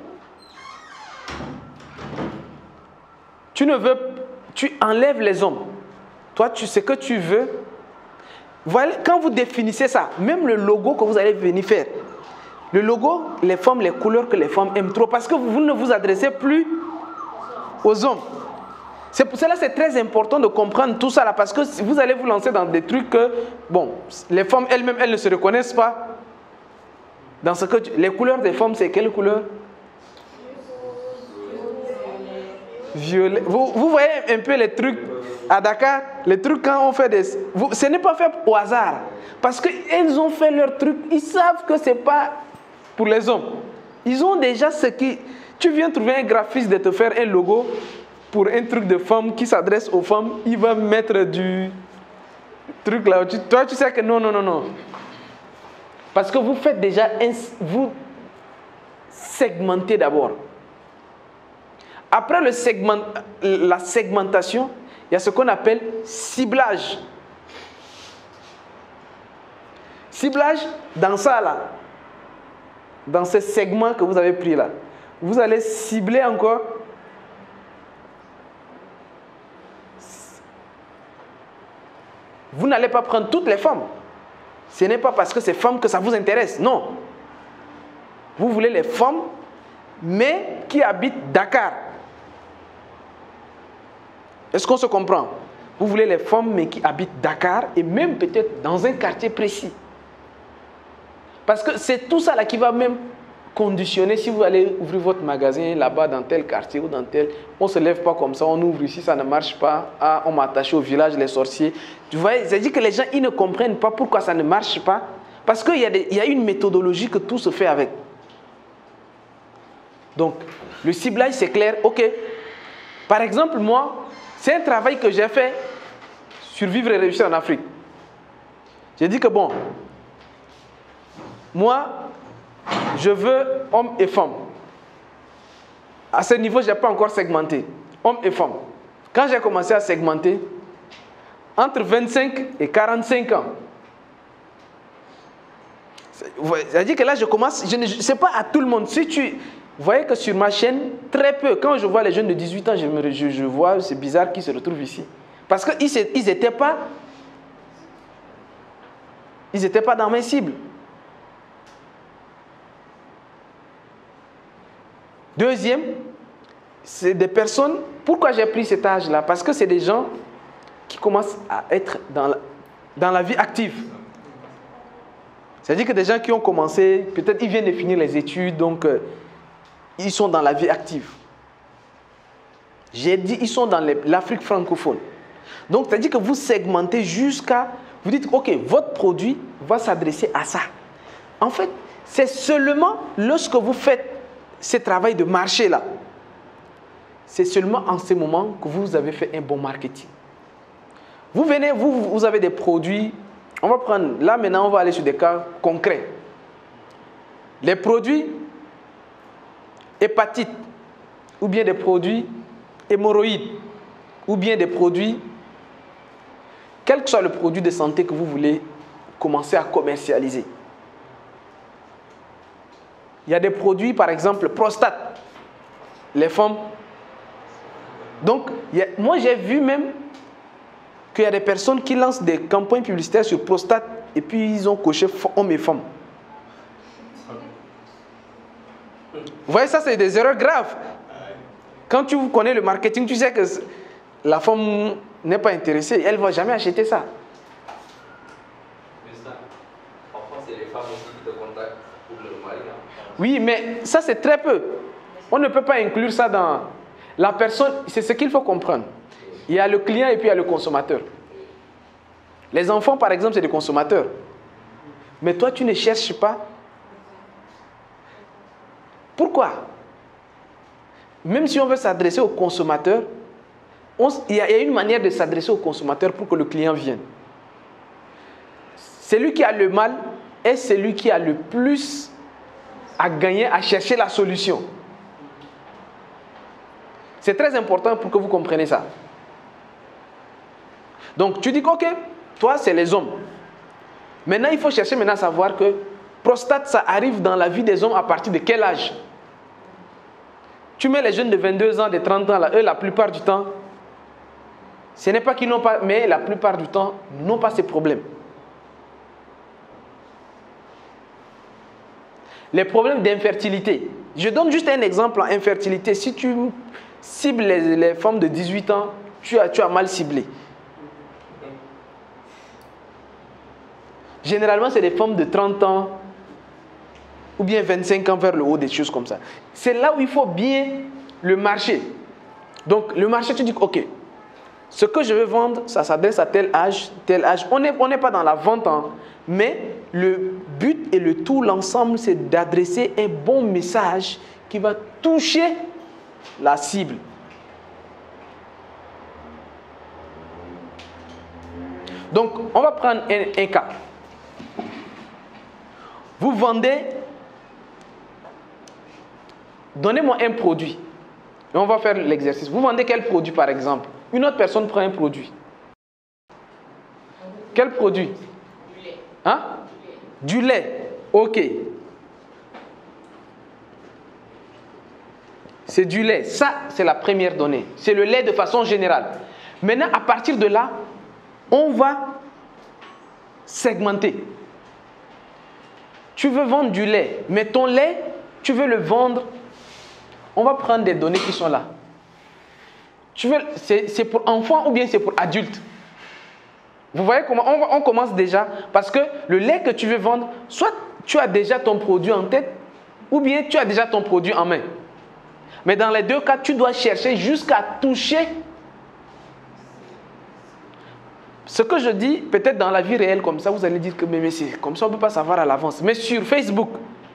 Tu enlèves les hommes. Toi, ce que tu veux. Voilà, quand vous définissez ça, même le logo que vous allez venir faire, le logo, les femmes, les couleurs que les femmes aiment trop, parce que vous ne vous adressez plus aux hommes. C'est pour cela que c'est très important de comprendre tout ça là, parce que vous allez vous lancer dans des trucs que, bon, les femmes elles-mêmes, elles ne se reconnaissent pas. Dans ce que les couleurs des femmes, c'est quelle couleur? Violet. Vous voyez un peu les trucs à Dakar, les trucs quand on fait des... ce n'est pas fait au hasard. Parce qu'ils ont fait leur truc, ils savent que ce n'est pas pour les hommes. Ils ont déjà ce qui... Tu viens trouver un graphiste de te faire un logo pour un truc de femme qui s'adresse aux femmes, il va mettre du truc là. Toi, tu sais que non. Parce que vous faites déjà... Vous segmentez d'abord. Après la segmentation, il y a ce qu'on appelle ciblage. Ciblage, dans ça là, dans ce segment que vous avez pris là, vous allez cibler encore. Vous n'allez pas prendre toutes les femmes. Ce n'est pas parce que c'est femmes que ça vous intéresse, non. Vous voulez les femmes, mais qui habitent Dakar. Est-ce qu'on se comprend? Vous voulez les femmes, mais qui habitent Dakar et même peut-être dans un quartier précis. Parce que c'est tout ça là qui va même conditionner si vous allez ouvrir votre magasin là-bas dans tel quartier ou dans tel. On ne se lève pas comme ça, on ouvre ici, ça ne marche pas. Ah, on m'a attaché au village, les sorciers. Tu vois, c'est-à-dire que les gens, ils ne comprennent pas pourquoi ça ne marche pas. Parce qu'il y a une méthodologie que tout se fait avec. Donc, le ciblage, c'est clair. OK. Par exemple, moi, c'est un travail que j'ai fait sur Vivre et réussir en Afrique. J'ai dit que bon, moi, je veux hommes et femmes. À ce niveau, je n'ai pas encore segmenté. Hommes et femmes. Quand j'ai commencé à segmenter, entre 25 et 45 ans. C'est-à-dire que là, je commence, je ne sais pas à tout le monde. Si tu... Vous voyez que sur ma chaîne, très peu, quand je vois les jeunes de 18 ans, je vois, c'est bizarre qu'ils se retrouvent ici. Parce qu'ils n'étaient pas dans mes cibles. Deuxième, c'est des personnes, pourquoi j'ai pris cet âge-là? Parce que c'est des gens qui commencent à être dans la vie active. C'est-à-dire que des gens qui ont commencé, peut-être ils viennent de finir les études, donc... ils sont dans la vie active. J'ai dit, ils sont dans l'Afrique francophone. Donc, c'est-à-dire que vous segmentez jusqu'à... Vous dites, OK, votre produit va s'adresser à ça. En fait, c'est seulement lorsque vous faites ce travail de marché-là, c'est seulement en ce moment que vous avez fait un bon marketing. Vous venez, vous avez des produits, On va prendre, là maintenant on va aller sur des cas concrets. Les produits hépatites, ou bien des produits hémorroïdes, ou bien des produits, quel que soit le produit de santé que vous voulez commencer à commercialiser. Il y a des produits, par exemple, prostate, les femmes. Donc, moi j'ai vu même qu'il y a des personnes qui lancent des campagnes publicitaires sur prostate et puis ils ont coché hommes et femmes. Vous voyez, ça c'est des erreurs graves. Quand tu connais le marketing, tu sais que la femme n'est pas intéressée, elle ne va jamais acheter ça. Mais ça, parfois c'est les femmes aussi qui te contactent pour le mari. Oui, mais ça c'est très peu. On ne peut pas inclure ça dans la personne. C'est ce qu'il faut comprendre. Il y a le client et puis il y a le consommateur. Les enfants, par exemple, c'est des consommateurs. Mais toi, tu ne cherches pas. Pourquoi? Même si on veut s'adresser au consommateur, il y a une manière de s'adresser au consommateur pour que le client vienne. Celui qui a le mal est celui qui a le plus à gagner à chercher la solution. C'est très important pour que vous compreniez ça. Donc, tu dis que, ok, toi, c'est les hommes. Maintenant, il faut chercher à savoir que prostate, ça arrive dans la vie des hommes à partir de quel âge? Tu mets les jeunes de 22 ans, de 30 ans, là, eux, la plupart du temps, ce n'est pas qu'ils n'ont pas, mais la plupart du temps, n'ont pas ces problèmes. Les problèmes d'infertilité. Je donne juste un exemple en infertilité. Si tu cibles les femmes de 18 ans, tu as mal ciblé. Généralement, c'est des femmes de 30 ans ou bien 25 ans vers le haut, des choses comme ça. C'est là où il faut bien le marché. Donc, le marché, tu dis, ok, ce que je veux vendre, ça s'adresse à tel âge, tel âge. On n'est pas dans la vente, hein, mais le but et le tout, l'ensemble, c'est d'adresser un bon message qui va toucher la cible. Donc, on va prendre un cas. Vous vendez, donnez-moi un produit. Et on va faire l'exercice. Vous vendez quel produit par exemple? Une autre personne prend un produit. Quel produit? Du lait. Hein? Du lait. Ok. C'est du lait. Ça, c'est la première donnée. C'est le lait de façon générale. Maintenant, à partir de là, on va segmenter. Tu veux vendre du lait, mais ton lait, tu veux le vendre. On va prendre des données qui sont là. C'est pour enfants ou bien c'est pour adultes? Vous voyez comment on commence déjà? Parce que le lait que tu veux vendre, soit tu as déjà ton produit en tête, ou bien tu as déjà ton produit en main. Mais dans les deux cas, tu dois chercher jusqu'à toucher. Ce que je dis, peut-être dans la vie réelle comme ça, vous allez dire que mais c'est comme ça, on ne peut pas savoir à l'avance. Mais sur Facebook,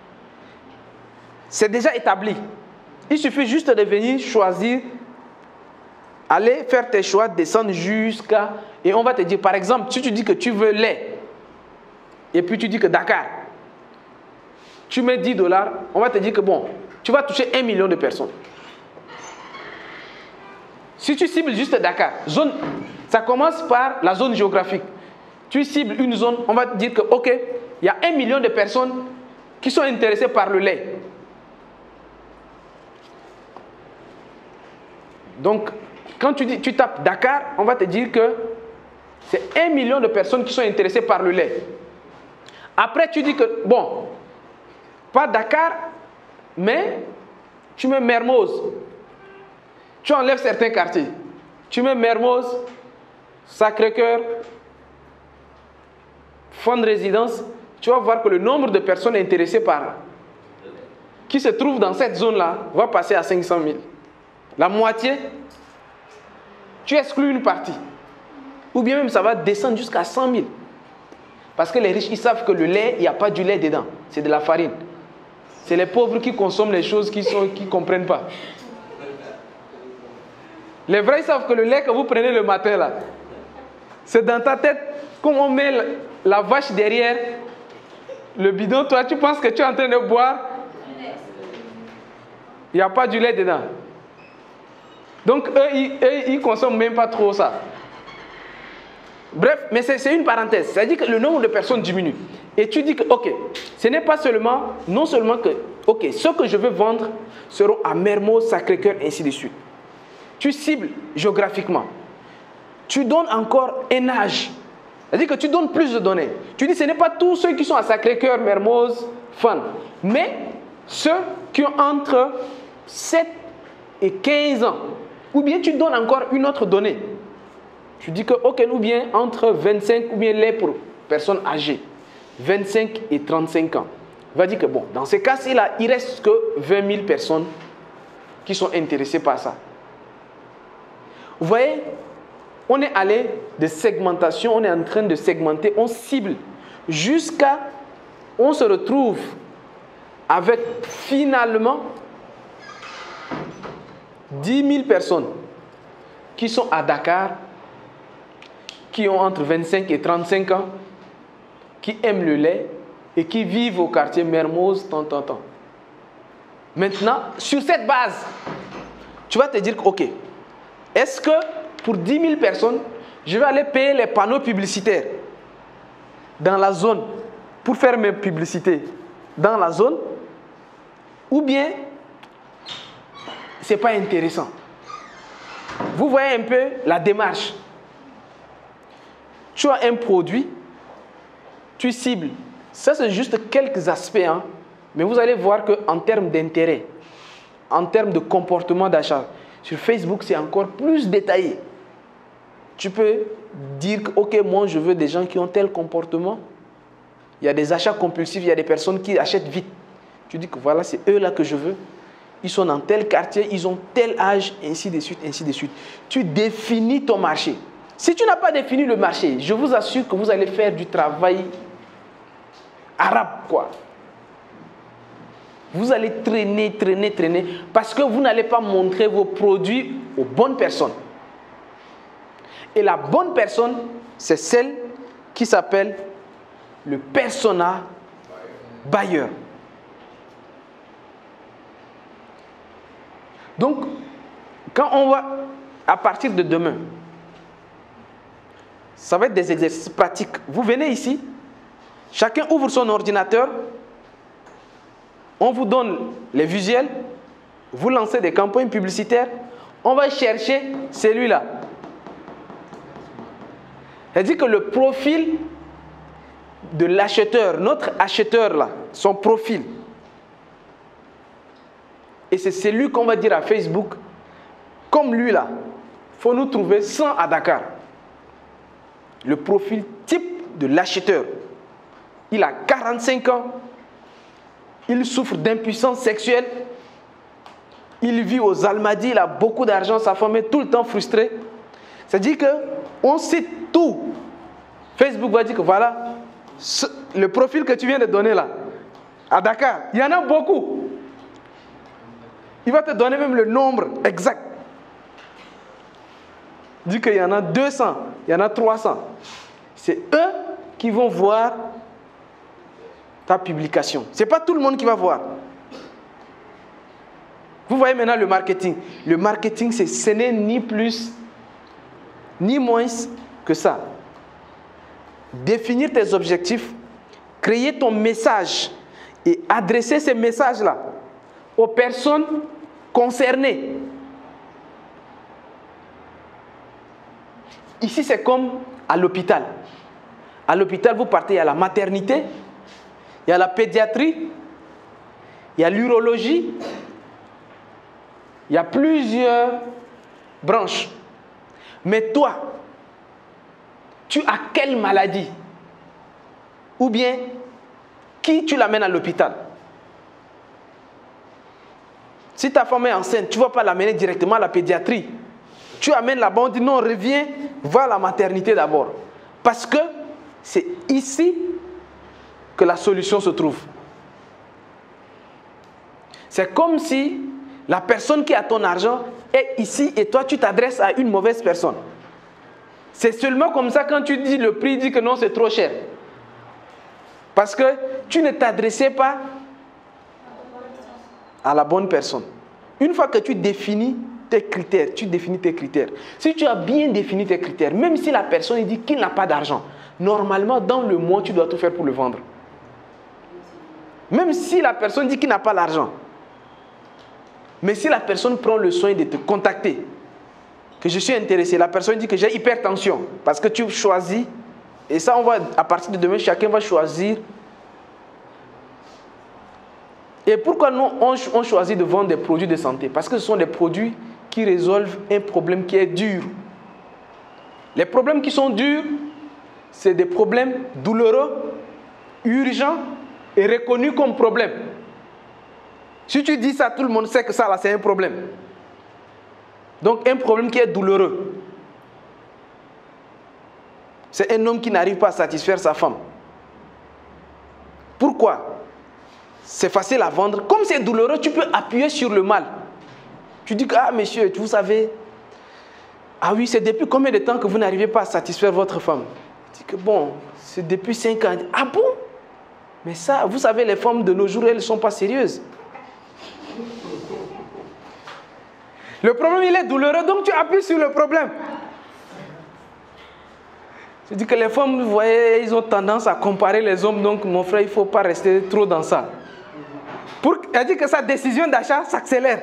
c'est déjà établi. Il suffit juste de venir choisir, aller faire tes choix, descendre jusqu'à... Et on va te dire, par exemple, si tu dis que tu veux lait, et puis tu dis que Dakar, tu mets $10, on va te dire que bon, tu vas toucher 1 million de personnes. Si tu cibles juste Dakar, zone, ça commence par la zone géographique. Tu cibles une zone, on va te dire que, ok, il y a 1 million de personnes qui sont intéressées par le lait. Donc, quand tu tapes Dakar, on va te dire que c'est 1 million de personnes qui sont intéressées par le lait. Après, tu dis que, bon, pas Dakar, mais tu mets Mermoz. Tu enlèves certains quartiers. Tu mets Mermoz, Sacré-Cœur, Fonds de résidence. Tu vas voir que le nombre de personnes intéressées par qui se trouvent dans cette zone-là va passer à 500 000. La moitié, tu exclus une partie. Ou bien même ça va descendre jusqu'à 100 000. Parce que les riches, ils savent que le lait, il n'y a pas du lait dedans. C'est de la farine. C'est les pauvres qui consomment les choses qu'ils ne comprennent pas. Les vrais, ils savent que le lait que vous prenez le matin, là, c'est dans ta tête, comme on met la vache derrière le bidon, toi tu penses que tu es en train de boire. Il n'y a pas du lait dedans. Donc eux, ils consomment même pas trop ça. Bref, mais c'est une parenthèse. C'est-à-dire que le nombre de personnes diminue. Et tu dis que, ok, ce n'est pas seulement, non seulement que, ok, ce que je veux vendre seront à Mermoz, Sacré-Cœur, ainsi de suite. Tu cibles géographiquement. Tu donnes encore un âge. C'est-à-dire que tu donnes plus de données. Tu dis, ce n'est pas tous ceux qui sont à Sacré-Cœur, Mermoz, Fann, mais ceux qui ont entre 7 et 15 ans. Ou bien tu donnes encore une autre donnée. Tu dis que, ok, ou bien entre 25, ou bien les pour personnes âgées, 25 et 35 ans. Il va dire que, bon, dans ces cas-ci-là, il ne reste que 20 000 personnes qui sont intéressées par ça. Vous voyez, on est allé de segmentation, on est en train de segmenter, on cible, jusqu'à, on se retrouve avec finalement 10 000 personnes qui sont à Dakar, qui ont entre 25 et 35 ans, qui aiment le lait et qui vivent au quartier Mermoz, tant. Maintenant, sur cette base, tu vas te dire que, ok, est-ce que pour 10 000 personnes, je vais aller payer les panneaux publicitaires dans la zone pour faire mes publicités dans la zone, ou bien ce n'est pas intéressant. Vous voyez un peu la démarche. Tu as un produit, tu cibles. Ça, c'est juste quelques aspects, hein. Mais vous allez voir qu'en termes d'intérêt, en termes de comportement d'achat, sur Facebook, c'est encore plus détaillé. Tu peux dire que, ok, moi, je veux des gens qui ont tel comportement. Il y a des achats compulsifs, il y a des personnes qui achètent vite. Tu dis que voilà, c'est eux-là que je veux. Ils sont dans tel quartier, ils ont tel âge, ainsi de suite, ainsi de suite. Tu définis ton marché. Si tu n'as pas défini le marché, je vous assure que vous allez faire du travail arabe, quoi. Vous allez traîner, parce que vous n'allez pas montrer vos produits aux bonnes personnes. Et la bonne personne, c'est celle qui s'appelle le persona buyer. Donc, quand on va, à partir de demain, ça va être des exercices pratiques. Vous venez ici, chacun ouvre son ordinateur, on vous donne les visuels, vous lancez des campagnes publicitaires, on va chercher celui-là. C'est-à-dire que le profil de l'acheteur, notre acheteur là, son profil, et c'est celui qu'on va dire à Facebook, comme lui là, il faut nous trouver 100 à Dakar. Le profil type de l'acheteur. Il a 45 ans, il souffre d'impuissance sexuelle, il vit aux Almadies, il a beaucoup d'argent, sa femme est tout le temps frustrée. C'est-à-dire qu'on cite tout. Facebook va dire que voilà, le profil que tu viens de donner là, à Dakar, il y en a beaucoup. Il va te donner même le nombre exact. Il dit qu'il y en a 200, il y en a 300. C'est eux qui vont voir ta publication. Ce n'est pas tout le monde qui va voir. Vous voyez maintenant le marketing. Le marketing, ce n'est ni plus, ni moins que ça. Définir tes objectifs, créer ton message et adresser ces messages-là aux personnes concernées. Ici, c'est comme à l'hôpital. À l'hôpital, vous partez à la maternité, il y a la pédiatrie, il y a l'urologie, il y a plusieurs branches. Mais toi, tu as quelle maladie? Ou bien, qui tu l'amènes à l'hôpital? Si ta femme est enceinte, tu ne vas pas l'amener directement à la pédiatrie. Tu amènes là-bas, on dit non, reviens, va à la maternité d'abord. Parce que c'est ici que la solution se trouve. C'est comme si la personne qui a ton argent est ici et toi tu t'adresses à une mauvaise personne. C'est seulement comme ça quand tu dis le prix, dis que non c'est trop cher. Parce que tu ne t'adressais pas à la bonne personne. Une fois que tu définis tes critères, Si tu as bien défini tes critères, même si la personne dit qu'il n'a pas d'argent, normalement, dans le mois, tu dois tout faire pour le vendre. Même si la personne dit qu'il n'a pas l'argent. Mais si la personne prend le soin de te contacter, que je suis intéressé, la personne dit que j'ai hypertension, parce que tu choisis, et ça, à partir de demain, chacun va choisir. Et pourquoi nous, on choisit de vendre des produits de santé? Parce que ce sont des produits qui résolvent un problème qui est dur. Les problèmes qui sont durs, c'est des problèmes douloureux, urgents et reconnus comme problème. Si tu dis ça, tout le monde sait que ça, là, c'est un problème. Donc, un problème qui est douloureux. C'est un homme qui n'arrive pas à satisfaire sa femme. Pourquoi? C'est facile à vendre. Comme c'est douloureux, tu peux appuyer sur le mal. Tu dis que, ah, monsieur, vous savez, ah oui, c'est depuis combien de temps que vous n'arrivez pas à satisfaire votre femme? Tu dis que, bon, c'est depuis 5 ans. Ah bon? Mais ça, vous savez, les femmes de nos jours, elles ne sont pas sérieuses. Le problème, il est douloureux, donc tu appuies sur le problème. Je dis que les femmes, vous voyez, ils ont tendance à comparer les hommes, donc mon frère, il ne faut pas rester trop dans ça. Elle dit que sa décision d'achat s'accélère.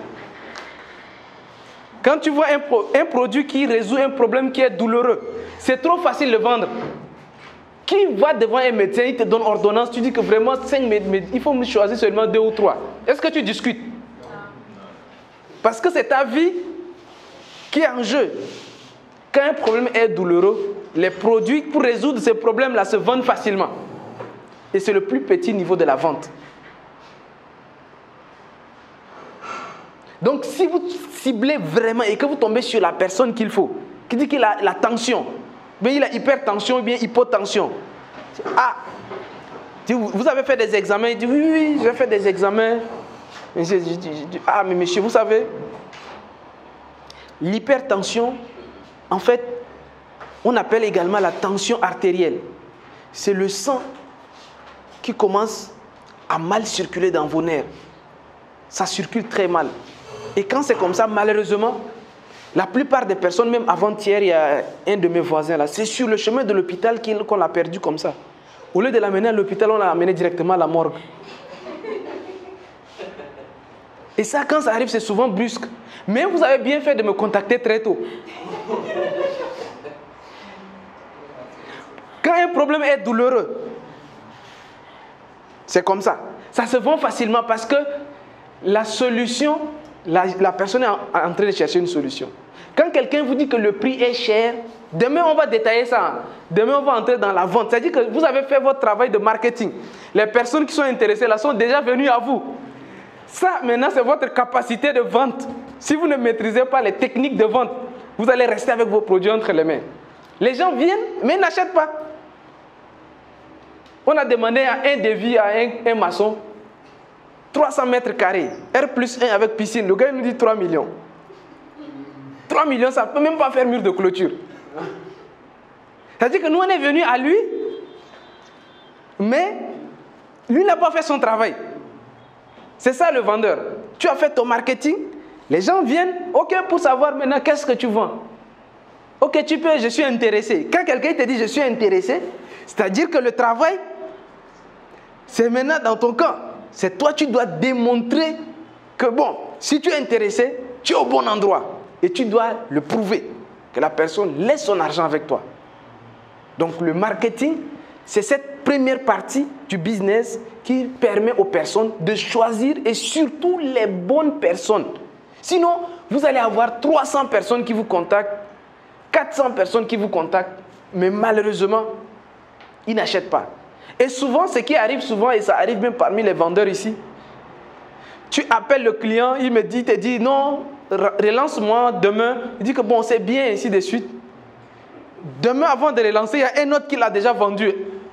Quand tu vois un produit qui résout un problème qui est douloureux, c'est trop facile de vendre. Qui va devant un médecin, il te donne ordonnance, tu dis que vraiment, il faut me choisir seulement 2 ou 3. Est-ce que tu discutes? Parce que c'est ta vie qui est en jeu. Quand un problème est douloureux, les produits pour résoudre ces problèmes-là se vendent facilement. Et c'est le plus petit niveau de la vente. Donc, si vous ciblez vraiment et que vous tombez sur la personne qu'il faut, qui dit qu'il a la tension, bien il a hypertension ou bien hypotension. Ah, vous avez fait des examens? Il dit oui, j'ai fait des examens. Ah, mais monsieur, vous savez, l'hypertension, en fait, on appelle également la tension artérielle. C'est le sang qui commence à mal circuler dans vos nerfs. Ça circule très mal. Et quand c'est comme ça, malheureusement, la plupart des personnes, même avant-hier, il y a un de mes voisins là, c'est sur le chemin de l'hôpital qu'on l'a perdu comme ça. Au lieu de l'amener à l'hôpital, on l'a amené directement à la morgue. Et ça, quand ça arrive, c'est souvent brusque. Mais vous avez bien fait de me contacter très tôt. Quand un problème est douloureux, c'est comme ça. Ça se vend facilement parce que la solution, la personne est en train de chercher une solution. Quand quelqu'un vous dit que le prix est cher, demain on va détailler ça. Demain on va entrer dans la vente. C'est-à-dire que vous avez fait votre travail de marketing. Les personnes qui sont intéressées là sont déjà venues à vous. Ça maintenant c'est votre capacité de vente. Si vous ne maîtrisez pas les techniques de vente, vous allez rester avec vos produits entre les mains. Les gens viennent mais ils n'achètent pas. On a demandé un devis à un maçon. 300 mètres carrés, R+1 avec piscine. Le gars nous dit 3 millions. 3 millions, ça ne peut même pas faire mur de clôture. C'est-à-dire que nous, on est venus à lui, mais lui n'a pas fait son travail. C'est ça le vendeur. Tu as fait ton marketing, les gens viennent, ok, pour savoir maintenant qu'est-ce que tu vends. Ok, tu peux, je suis intéressé. Quand quelqu'un te dit je suis intéressé, c'est-à-dire que le travail, c'est maintenant dans ton camp. C'est toi, tu dois démontrer que bon, si tu es intéressé, tu es au bon endroit. Et tu dois le prouver, que la personne laisse son argent avec toi. Donc le marketing, c'est cette première partie du business qui permet aux personnes de choisir et surtout les bonnes personnes. Sinon, vous allez avoir 300 personnes qui vous contactent, 400 personnes qui vous contactent, mais malheureusement, ils n'achètent pas. Et souvent, ce qui arrive souvent, et ça arrive même parmi les vendeurs ici, tu appelles le client, il te dit non, relance-moi demain. Il dit que bon, c'est bien, ainsi de suite. Demain, avant de relancer, il y a un autre qui l'a déjà vendu.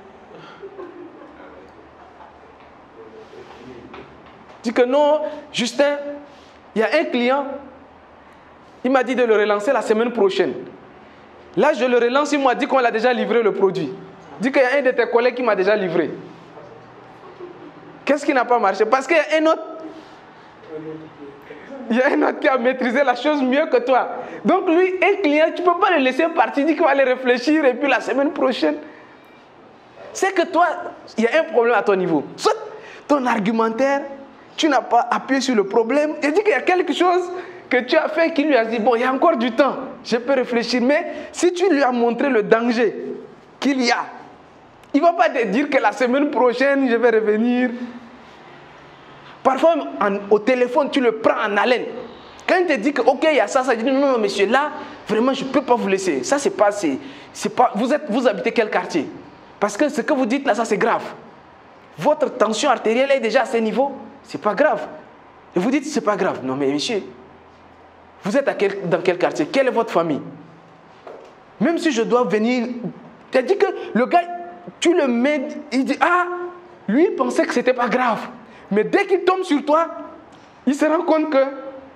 Il dit que non, Justin, il y a un client, il m'a dit de le relancer la semaine prochaine. Là, je le relance, il m'a dit qu'on l'a déjà livré le produit. Dis qu'il y a un de tes collègues qui m'a déjà livré. Qu'est-ce qui n'a pas marché? Parce qu'il y a un autre. Il y a un autre qui a maîtrisé la chose mieux que toi. Donc lui, un client, tu ne peux pas le laisser partir, il dit qu'il va aller réfléchir et puis la semaine prochaine. C'est que toi, il y a un problème à ton niveau. Soit ton argumentaire, tu n'as pas appuyé sur le problème. Il dit qu'il y a quelque chose que tu as fait qui lui a dit, bon, il y a encore du temps, je peux réfléchir. Mais si tu lui as montré le danger qu'il y a, il ne va pas te dire que la semaine prochaine, je vais revenir. Parfois, au téléphone, tu le prends en haleine. Quand il te dit que, ok, il y a ça, il dit, non, non, monsieur, là, vraiment, je ne peux pas vous laisser. Ça, c'est pas... Vous habitez quel quartier? Parce que ce que vous dites là, ça, c'est grave. Votre tension artérielle est déjà à ce niveau. Ce n'est pas grave. Et vous dites, ce n'est pas grave. Non, mais monsieur, vous êtes dans quel quartier? Quelle est votre famille? Même si je dois venir... Tu as dit que le gars, tu le mets, il dit, ah, lui, il pensait que ce n'était pas grave. Mais dès qu'il tombe sur toi, il se rend compte que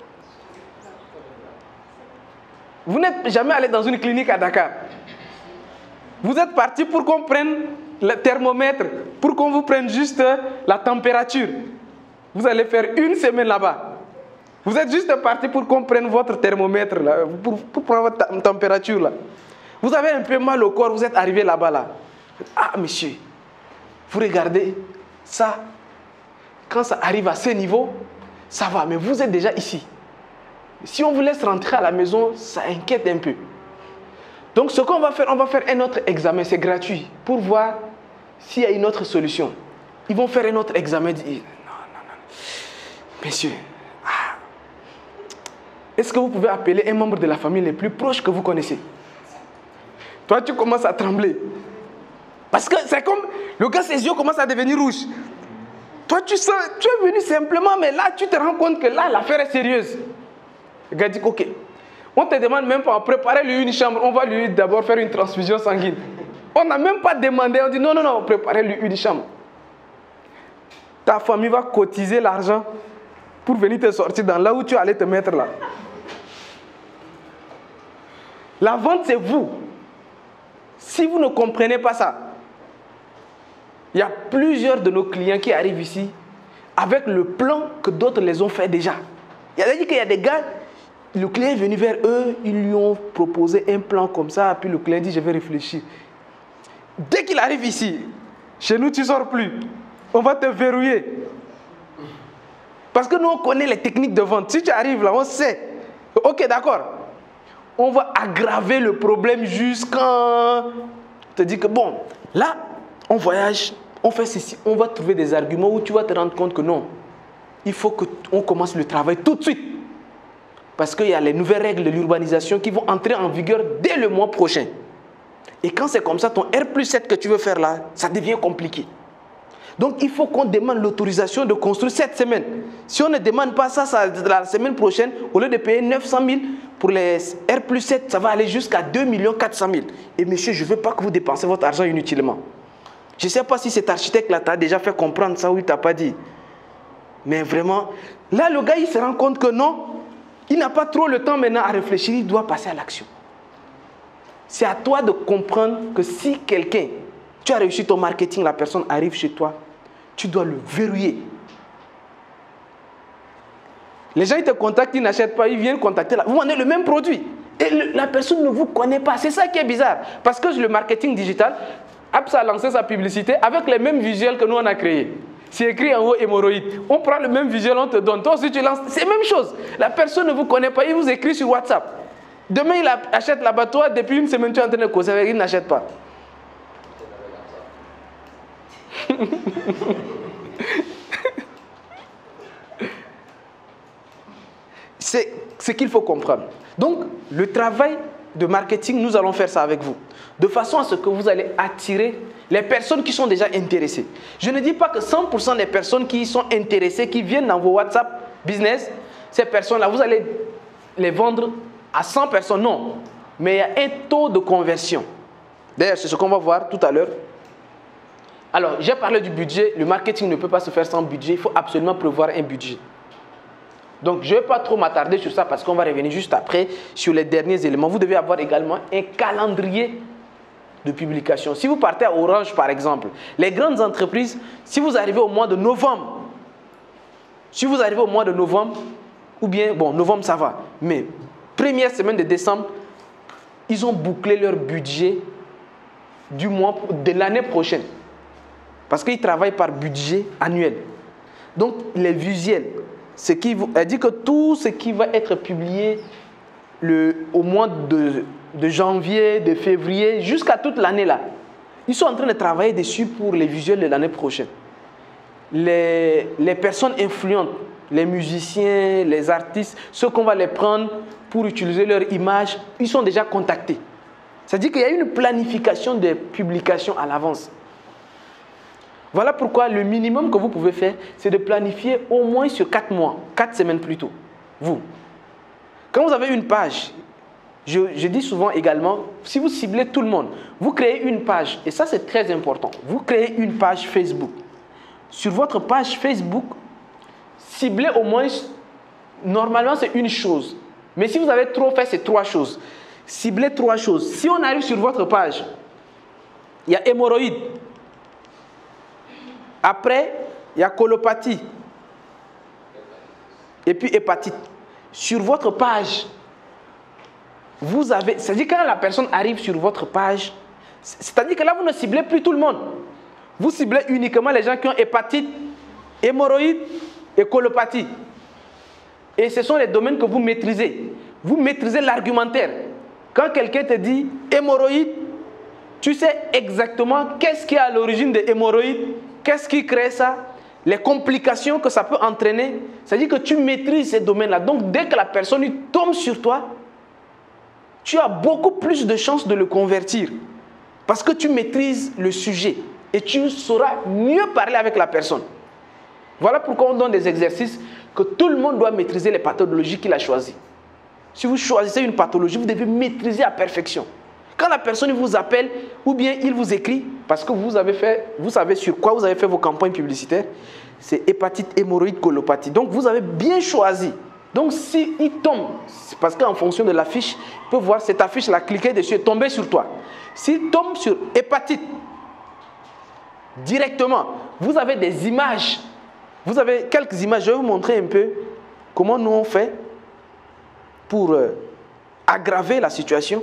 vous n'êtes jamais allé dans une clinique à Dakar. Vous êtes parti pour qu'on prenne le thermomètre, pour qu'on vous prenne juste la température. Vous allez faire une semaine là-bas. Vous êtes juste parti pour qu'on prenne votre thermomètre, là, pour prendre votre température. Là. Vous avez un peu mal au corps, vous êtes arrivé là-bas. Là. Ah, monsieur, vous regardez ça. Quand ça arrive à ce niveau, ça va, mais vous êtes déjà ici. Si on vous laisse rentrer à la maison, ça inquiète un peu. Donc ce qu'on va faire, on va faire un autre examen, c'est gratuit, pour voir s'il y a une autre solution. Ils vont faire un autre examen. Non, non, non. Messieurs, est-ce que vous pouvez appeler un membre de la famille le plus proche que vous connaissez? Toi, tu commences à trembler. Parce que c'est comme, le gars, ses yeux commencent à devenir rouges. Toi, tu es venu simplement, mais là, tu te rends compte que là, l'affaire est sérieuse. Le gars dit, ok, on ne te demande même pas, préparez-lui une chambre, on va lui d'abord faire une transfusion sanguine. On n'a même pas demandé, on dit, non, non, non, préparez-lui une chambre. Ta famille va cotiser l'argent pour venir te sortir dans là où tu allais te mettre là. La vente, c'est vous. Si vous ne comprenez pas ça, il y a plusieurs de nos clients qui arrivent ici avec le plan que d'autres les ont fait déjà. Il y a dit qu'il y a des gars, le client est venu vers eux, ils lui ont proposé un plan comme ça, puis le client dit, je vais réfléchir. Dès qu'il arrive ici, chez nous, tu ne sors plus. On va te verrouiller. Parce que nous, on connaît les techniques de vente. Si tu arrives là, on sait. Ok, d'accord. On va aggraver le problème jusqu'à... On te dit que bon, là, on voyage, on fait ceci, on va trouver des arguments où tu vas te rendre compte que non. Il faut qu'on commence le travail tout de suite. Parce qu'il y a les nouvelles règles de l'urbanisation qui vont entrer en vigueur dès le mois prochain. Et quand c'est comme ça, ton R+7 que tu veux faire là, ça devient compliqué. Donc il faut qu'on demande l'autorisation de construire cette semaine. Si on ne demande pas ça, la semaine prochaine, au lieu de payer 900 000 pour les R+7, ça va aller jusqu'à 2 400 000. Et monsieur, je ne veux pas que vous dépensez votre argent inutilement. Je ne sais pas si cet architecte-là t'a déjà fait comprendre ça ou il ne t'a pas dit. Mais vraiment, là, le gars, il se rend compte que non, il n'a pas trop le temps maintenant à réfléchir, il doit passer à l'action. C'est à toi de comprendre que si quelqu'un, tu as réussi ton marketing, la personne arrive chez toi, tu dois le verrouiller. Les gens, ils te contactent, ils n'achètent pas, ils viennent contacter, vous vendez le même produit. Et la personne ne vous connaît pas. C'est ça qui est bizarre. Parce que le marketing digital, Absa a lancé sa publicité avec les mêmes visuels que nous on a créés. C'est écrit en haut hémorroïde. On prend le même visuel, on te donne. Toi aussi tu lances. C'est la même chose. La personne ne vous connaît pas, il vous écrit sur WhatsApp. Demain il achète là-bas. Toi, depuis une semaine tu es en train de causer avec, il n'achète pas. C'est ce qu'il faut comprendre. Donc, le travail de marketing, nous allons faire ça avec vous. De façon à ce que vous allez attirer les personnes qui sont déjà intéressées. Je ne dis pas que 100% des personnes qui sont intéressées, qui viennent dans vos WhatsApp business, ces personnes-là, vous allez les vendre à 100 personnes. Non. Mais il y a un taux de conversion. D'ailleurs, c'est ce qu'on va voir tout à l'heure. Alors, j'ai parlé du budget. Le marketing ne peut pas se faire sans budget. Il faut absolument prévoir un budget. Donc, je ne vais pas trop m'attarder sur ça parce qu'on va revenir juste après sur les derniers éléments. Vous devez avoir également un calendrier de publication. Si vous partez à Orange, par exemple, les grandes entreprises, si vous arrivez au mois de novembre, ou bien, bon, novembre ça va, mais première semaine de décembre, ils ont bouclé leur budget de l'année prochaine. Parce qu'ils travaillent par budget annuel. Donc, les visuels, elle dit que tout ce qui va être publié au mois de janvier, de février, jusqu'à toute l'année là, ils sont en train de travailler dessus pour les visuels de l'année prochaine. Les personnes influentes, les musiciens, les artistes, ceux qu'on va les prendre pour utiliser leur image, ils sont déjà contactés. C'est-à-dire qu'il y a une planification des publications à l'avance. Voilà pourquoi le minimum que vous pouvez faire, c'est de planifier au moins sur 4 mois, 4 semaines plus tôt. Vous. Quand vous avez une page, je dis souvent également, si vous ciblez tout le monde, vous créez une page, et ça c'est très important, vous créez une page Facebook. Sur votre page Facebook, ciblez au moins, normalement c'est une chose, mais si vous avez trop fait, c'est 3 choses. Ciblez 3 choses. Si on arrive sur votre page, il y a hémorroïdes. Après, il y a colopathie. Et puis hépatite. Sur votre page, vous avez... C'est-à-dire quand la personne arrive sur votre page, c'est-à-dire que là, vous ne ciblez plus tout le monde. Vous ciblez uniquement les gens qui ont hépatite, hémorroïdes et colopathie. Et ce sont les domaines que vous maîtrisez. Vous maîtrisez l'argumentaire. Quand quelqu'un te dit hémorroïdes, tu sais exactement qu'est-ce qui est à l'origine des hémorroïdes, qu'est-ce qui crée ça, les complications que ça peut entraîner. C'est-à-dire que tu maîtrises ces domaines-là. Donc, dès que la personne tombe sur toi, tu as beaucoup plus de chances de le convertir. Parce que tu maîtrises le sujet et tu sauras mieux parler avec la personne. Voilà pourquoi on donne des exercices que tout le monde doit maîtriser les pathologies qu'il a choisies. Si vous choisissez une pathologie, vous devez maîtriser à perfection. Quand la personne vous appelle ou bien il vous écrit, parce que vous savez sur quoi vous avez fait vos campagnes publicitaires, c'est hépatite, hémorroïde, colopathie. Donc vous avez bien choisi. Donc s'il tombe, parce qu'en fonction de l'affiche, il peut voir cette affiche-là, cliquer dessus et tomber sur toi. S'il tombe sur hépatite, directement, vous avez des images. Vous avez quelques images. Je vais vous montrer un peu comment nous on fait pour aggraver la situation.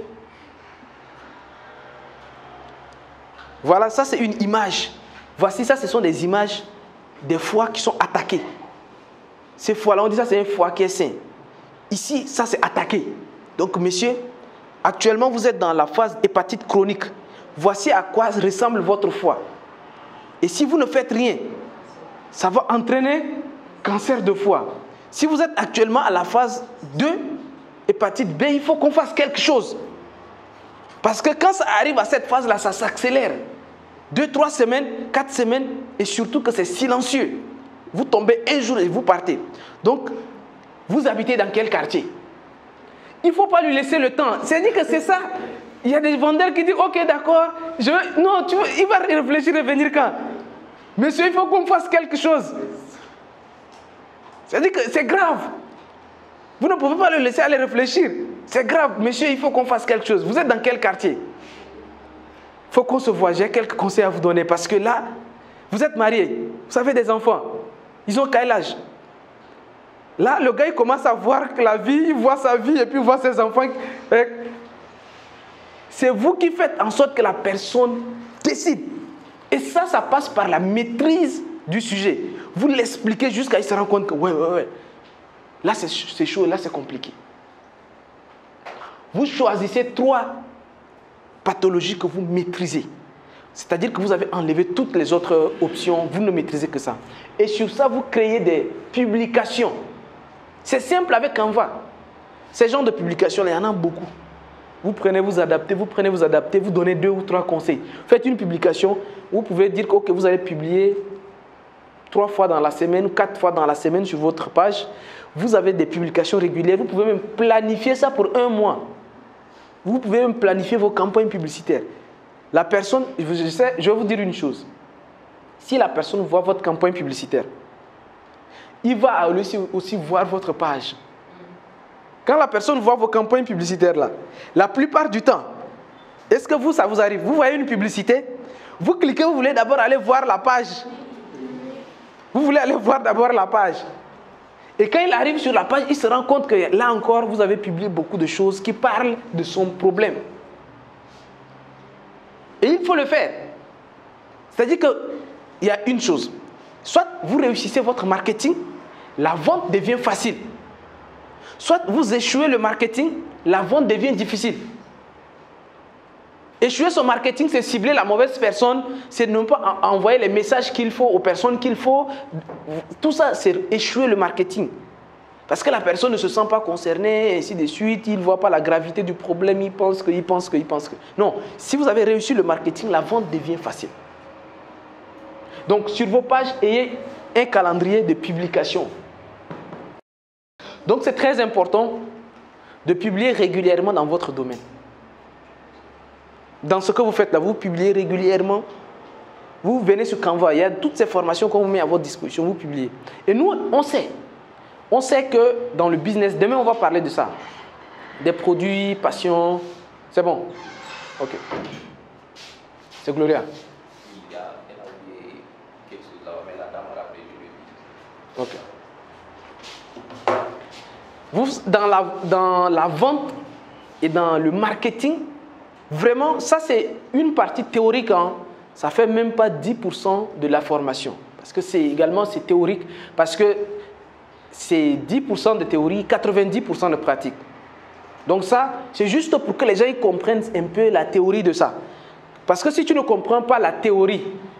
Voilà, ça c'est une image. Voici, ça ce sont des images des foies qui sont attaqués. Ces foies-là, on dit ça c'est un foie qui est sain. Ici, ça c'est attaqué. Donc monsieur, actuellement vous êtes dans la phase hépatite chronique. Voici à quoi ressemble votre foie. Et si vous ne faites rien, ça va entraîner cancer de foie. Si vous êtes actuellement à la phase 2, hépatite B, il faut qu'on fasse quelque chose. Parce que quand ça arrive à cette phase-là, ça s'accélère. 2, 3 semaines, 4 semaines, et surtout que c'est silencieux. Vous tombez un jour et vous partez. Donc, vous habitez dans quel quartier? Il ne faut pas lui laisser le temps. C'est-à-dire que c'est ça. Il y a des vendeurs qui disent, ok, d'accord, non, il va réfléchir et venir quand? Monsieur, il faut qu'on fasse quelque chose. C'est-à-dire que c'est grave. Vous ne pouvez pas le laisser aller réfléchir. C'est grave. Monsieur, il faut qu'on fasse quelque chose. Vous êtes dans quel quartier? Il faut qu'on se voit. J'ai quelques conseils à vous donner. Parce que là, vous êtes mariés. Vous avez des enfants. Ils ont quel âge? Là, le gars, il commence à voir la vie. Il voit sa vie et puis il voit ses enfants. C'est vous qui faites en sorte que la personne décide. Et ça passe par la maîtrise du sujet. Vous l'expliquez jusqu'à ce qu'il se rende compte que ouais. Là, c'est chaud, là, c'est compliqué. Vous choisissez 3 pathologies que vous maîtrisez. C'est-à-dire que vous avez enlevé toutes les autres options, vous ne maîtrisez que ça. Et sur ça, vous créez des publications. C'est simple avec Canva. Ces genres de publications, il y en a beaucoup. Vous prenez, vous adaptez, vous donnez 2 ou 3 conseils. Faites une publication, vous pouvez dire que vous allez publier 3 fois dans la semaine ou 4 fois dans la semaine sur votre page. Vous avez des publications régulières. Vous pouvez même planifier ça pour 1 mois. Vous pouvez même planifier vos campagnes publicitaires. La personne, je vais vous dire une chose. Si la personne voit votre campagne publicitaire, il va aussi voir votre page. Quand la personne voit vos campagnes publicitaires là, la plupart du temps, Est-ce que vous, ça vous arrive? Vous voyez une publicité, vous cliquez, vous voulez d'abord aller voir la page. Vous voulez aller voir d'abord la page. Et quand il arrive sur la page, il se rend compte que là encore, vous avez publié beaucoup de choses qui parlent de son problème. Et il faut le faire. C'est-à-dire qu'il y a une chose. Soit vous réussissez votre marketing, la vente devient facile. Soit vous échouez le marketing, la vente devient difficile. Échouer son marketing, c'est cibler la mauvaise personne, c'est ne pas envoyer les messages qu'il faut aux personnes qu'il faut. Tout ça, c'est échouer le marketing. Parce que la personne ne se sent pas concernée, et ainsi de suite, il ne voit pas la gravité du problème, il pense que. Non, si vous avez réussi le marketing, la vente devient facile. Donc, sur vos pages, ayez un calendrier de publication. Donc, c'est très important de publier régulièrement dans votre domaine. Dans ce que vous faites là, vous publiez régulièrement. Vous venez sur Canva, il y a toutes ces formations qu'on vous met à votre disposition, vous publiez. Et nous, on sait. On sait que dans le business, demain on va parler de ça. Des produits, passion. C'est bon? Ok. C'est Gloria. Elle a oublié quelque chose là, mais la dame a rappelé, je le dis. Ok. Vous, dans la vente et dans le marketing, vraiment, ça c'est une partie théorique. Hein. Ça ne fait même pas 10% de la formation. Parce que c'est théorique. Parce que c'est 10% de théorie, 90% de pratique. Donc ça, c'est juste pour que les gens ils comprennent un peu la théorie de ça. Parce que si tu ne comprends pas la théorie,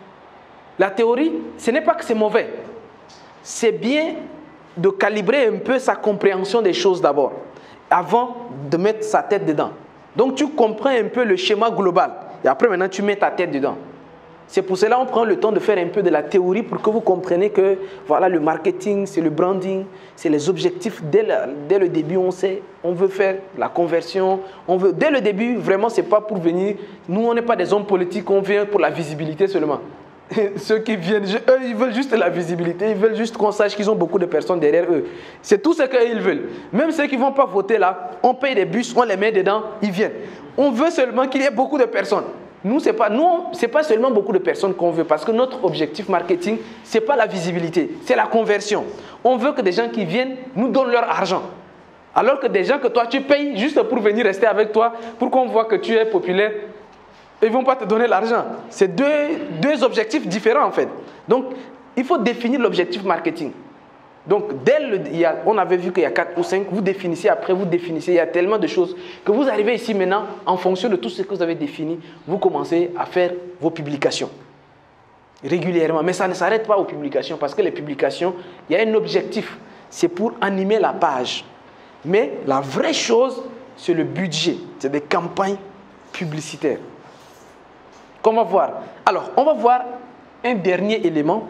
ce n'est pas que c'est mauvais. C'est bien de calibrer un peu sa compréhension des choses d'abord, avant de mettre sa tête dedans. Donc tu comprends un peu le schéma global. Et après maintenant, tu mets ta tête dedans. C'est pour cela qu'on prend le temps de faire un peu de la théorie pour que vous compreniez que voilà, le marketing, c'est le branding, c'est les objectifs. Dès le début, on sait, on veut faire la conversion. Dès le début, vraiment, ce n'est pas pour venir. Nous, on n'est pas des hommes politiques, on vient pour la visibilité seulement. Ceux qui viennent, eux, ils veulent juste la visibilité, ils veulent juste qu'on sache qu'ils ont beaucoup de personnes derrière eux. C'est tout ce qu'ils veulent. Même ceux qui ne vont pas voter là, on paye des bus, on les met dedans, ils viennent. On veut seulement qu'il y ait beaucoup de personnes. Nous, ce n'est pas seulement beaucoup de personnes qu'on veut, parce que notre objectif marketing, ce n'est pas la visibilité, c'est la conversion. On veut que des gens qui viennent nous donnent leur argent. Alors que des gens que toi, tu payes juste pour venir rester avec toi, pour qu'on voit que tu es populaire, ils ne vont pas te donner l'argent. C'est deux objectifs différents en fait. Donc, il faut définir l'objectif marketing. Donc, on avait vu qu'il y a 4 ou 5, vous définissez, après vous définissez, il y a tellement de choses que vous arrivez ici maintenant, en fonction de tout ce que vous avez défini, vous commencez à faire vos publications régulièrement. Mais ça ne s'arrête pas aux publications, parce que les publications, il y a un objectif, c'est pour animer la page. Mais la vraie chose, c'est le budget, c'est des campagnes publicitaires. Qu'on va voir. Alors, on va voir un dernier élément.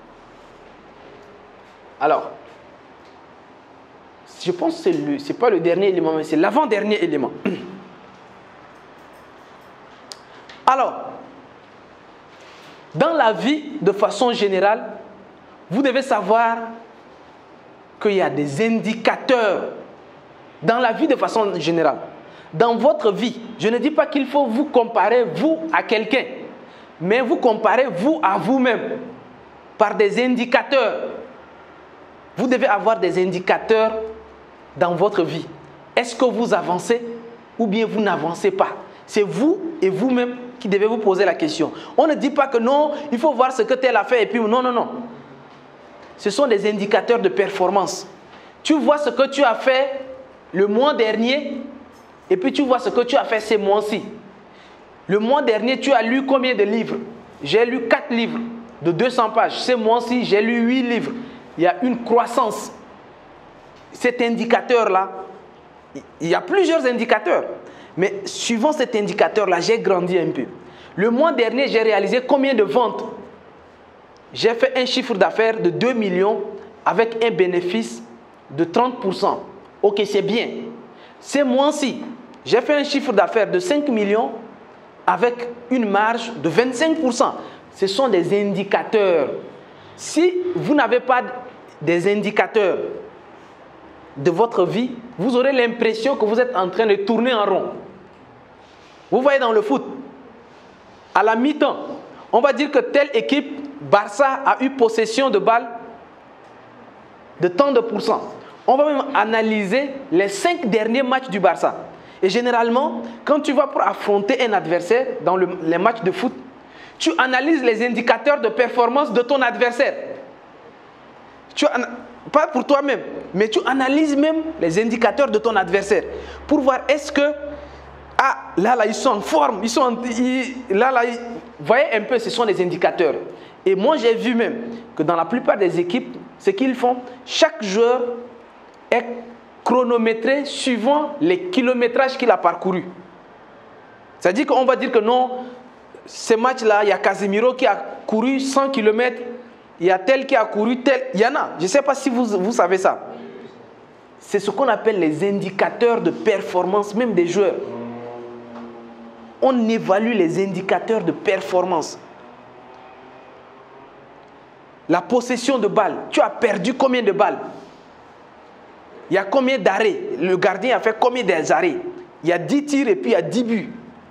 Alors, je pense que ce n'est pas le dernier élément, mais c'est l'avant-dernier élément. Alors, dans la vie, de façon générale, vous devez savoir qu'il y a des indicateurs dans la vie de façon générale. Dans votre vie, je ne dis pas qu'il faut vous comparer, vous, à quelqu'un, mais vous comparez, vous, à vous-même, par des indicateurs. Vous devez avoir des indicateurs dans votre vie. Est-ce que vous avancez ou bien vous n'avancez pas? C'est vous et vous-même qui devez vous poser la question. On ne dit pas que non, il faut voir ce que tel a fait et puis non, non, non. Ce sont des indicateurs de performance. Tu vois ce que tu as fait le mois dernier et puis tu vois ce que tu as fait ces mois-ci. Le mois dernier, tu as lu combien de livres? J'ai lu 4 livres de 200 pages. Ces mois-ci, j'ai lu 8 livres. Il y a une croissance. Cet indicateur-là, il y a plusieurs indicateurs. Mais suivant cet indicateur-là, j'ai grandi un peu. Le mois dernier, j'ai réalisé combien de ventes? J'ai fait un chiffre d'affaires de 2 millions avec un bénéfice de 30%. Ok, c'est bien. Ces mois-ci, j'ai fait un chiffre d'affaires de 5 millions avec une marge de 25%. Ce sont des indicateurs. Si vous n'avez pas des indicateurs de votre vie, vous aurez l'impression que vous êtes en train de tourner en rond. Vous voyez dans le foot, à la mi-temps, on va dire que telle équipe, Barça, a eu possession de balle de tant de pourcents. On va même analyser les 5 derniers matchs du Barça. Et généralement, quand tu vas pour affronter un adversaire dans les matchs de foot, tu analyses les indicateurs de performance de ton adversaire. Pas pour toi-même, mais tu analyses même les indicateurs de ton adversaire pour voir est-ce que là, ils sont en forme, vous voyez un peu, ce sont des indicateurs. Et moi, j'ai vu même que dans la plupart des équipes, ce qu'ils font, chaque joueur est chronométré suivant les kilométrages qu'il a parcouru. C'est-à-dire qu'on va dire que non, ce match-là, il y a Casemiro qui a couru 100 km, il y a tel qui a couru tel. Il y en a, je ne sais pas si vous savez ça. C'est ce qu'on appelle les indicateurs de performance, même des joueurs. On évalue les indicateurs de performance. La possession de balles. Tu as perdu combien de balles? Il y a combien d'arrêts? Le gardien a fait combien d'arrêts? Il y a 10 tirs et puis il y a 10 buts.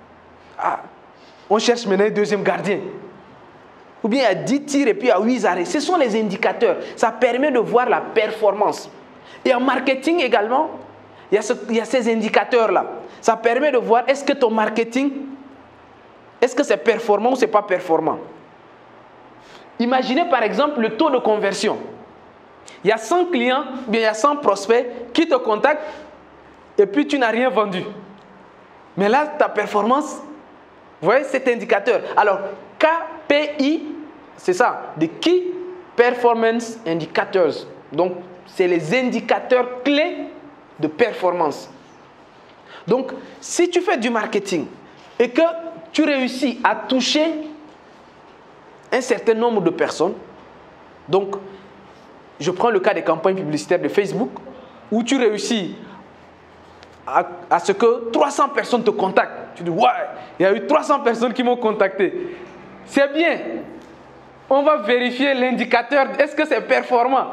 On cherche maintenant un deuxième gardien. Ou bien il y a 10 tirs et puis il y a 8 arrêts. Ce sont les indicateurs. Ça permet de voir la performance. Et en marketing également, il y a ces indicateurs-là. Ça permet de voir est-ce que ton marketing, est-ce que c'est performant ou ce n'est pas performant. Imaginez par exemple le taux de conversion. Il y a 100 clients, bien il y a 100 prospects qui te contactent et puis tu n'as rien vendu. Mais là, ta performance, vous voyez cet indicateur. Alors, KPI, c'est ça, the Key Performance Indicators. Donc, c'est les indicateurs clés de performance. Donc, si tu fais du marketing et que tu réussis à toucher un certain nombre de personnes, donc, je prends le cas des campagnes publicitaires de Facebook, où tu réussis à ce que 300 personnes te contactent. Tu dis, ouais, il y a eu 300 personnes qui m'ont contacté. C'est bien. On va vérifier l'indicateur. Est-ce que c'est performant?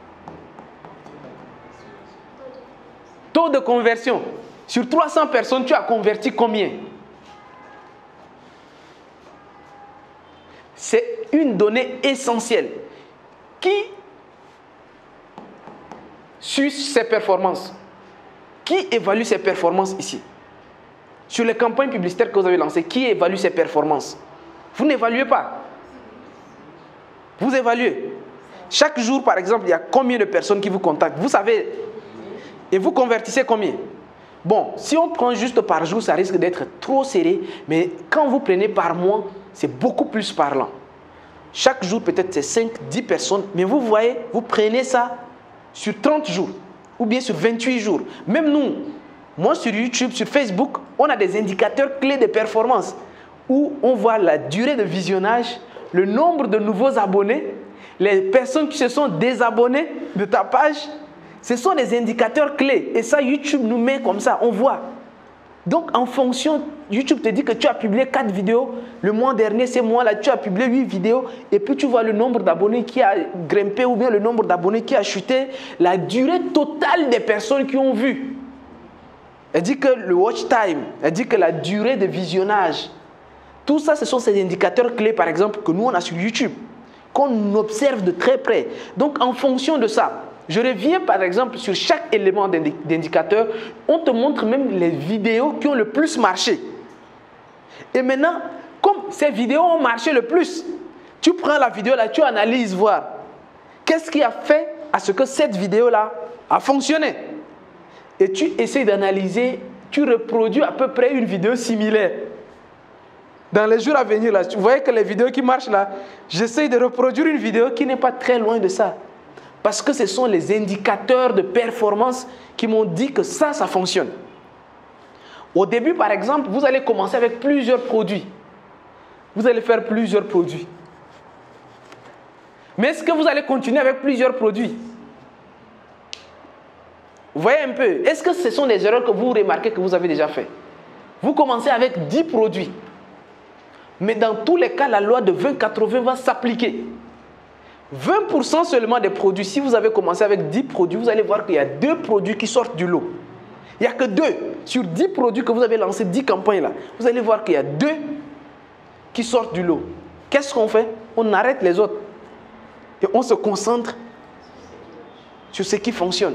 Taux de conversion. Sur 300 personnes, tu as converti combien? C'est une donnée essentielle. Qui suit ses performances? Qui évalue ses performances ici? Sur les campagnes publicitaires que vous avez lancées, qui évalue ses performances? Vous n'évaluez pas. Vous évaluez. Chaque jour, par exemple, il y a combien de personnes qui vous contactent? Vous savez. Et vous convertissez combien? Bon, si on prend juste par jour, ça risque d'être trop serré. Mais quand vous prenez par mois, c'est beaucoup plus parlant. Chaque jour, peut-être c'est 5, 10 personnes. Mais vous voyez, vous prenez ça sur 30 jours. Ou bien sur 28 jours. Même nous, moi sur YouTube, sur Facebook, on a des indicateurs clés de performance. Où on voit la durée de visionnage, le nombre de nouveaux abonnés, les personnes qui se sont désabonnées de ta page. Ce sont des indicateurs clés. Et ça, YouTube nous met comme ça, on voit. Donc, en fonction, YouTube te dit que tu as publié 4 vidéos. Le mois dernier, ce mois-là, tu as publié 8 vidéos. Et puis, tu vois le nombre d'abonnés qui a grimpé ou bien le nombre d'abonnés qui a chuté. La durée totale des personnes qui ont vu. Elle dit que le watch time, elle dit que la durée de visionnage. Tout ça, ce sont ces indicateurs clés, par exemple, que nous, on a sur YouTube. Qu'on observe de très près. Donc, en fonction de ça, je reviens par exemple sur chaque élément d'indicateur. On te montre même les vidéos qui ont le plus marché. Et maintenant, comme ces vidéos ont marché le plus, tu prends la vidéo là, tu analyses, voir qu'est-ce qui a fait à ce que cette vidéo-là a fonctionné. Et tu essaies d'analyser, tu reproduis à peu près une vidéo similaire. Dans les jours à venir, là, vous voyez que les vidéos qui marchent là, j'essaie de reproduire une vidéo qui n'est pas très loin de ça. Parce que ce sont les indicateurs de performance qui m'ont dit que ça fonctionne. Au début, par exemple, vous allez commencer avec plusieurs produits. Vous allez faire plusieurs produits. Mais est-ce que vous allez continuer avec plusieurs produits? Vous voyez un peu? Est-ce que ce sont des erreurs que vous remarquez que vous avez déjà fait? Vous commencez avec 10 produits. Mais dans tous les cas, la loi de 20-80 va s'appliquer. 20% seulement des produits. Si vous avez commencé avec 10 produits, vous allez voir qu'il y a 2 produits qui sortent du lot. Il n'y a que 2 sur 10 produits que vous avez lancés, 10 campagnes là. Vous allez voir qu'il y a 2 qui sortent du lot. Qu'est-ce qu'on fait? On arrête les autres. Et on se concentre sur ce qui fonctionne.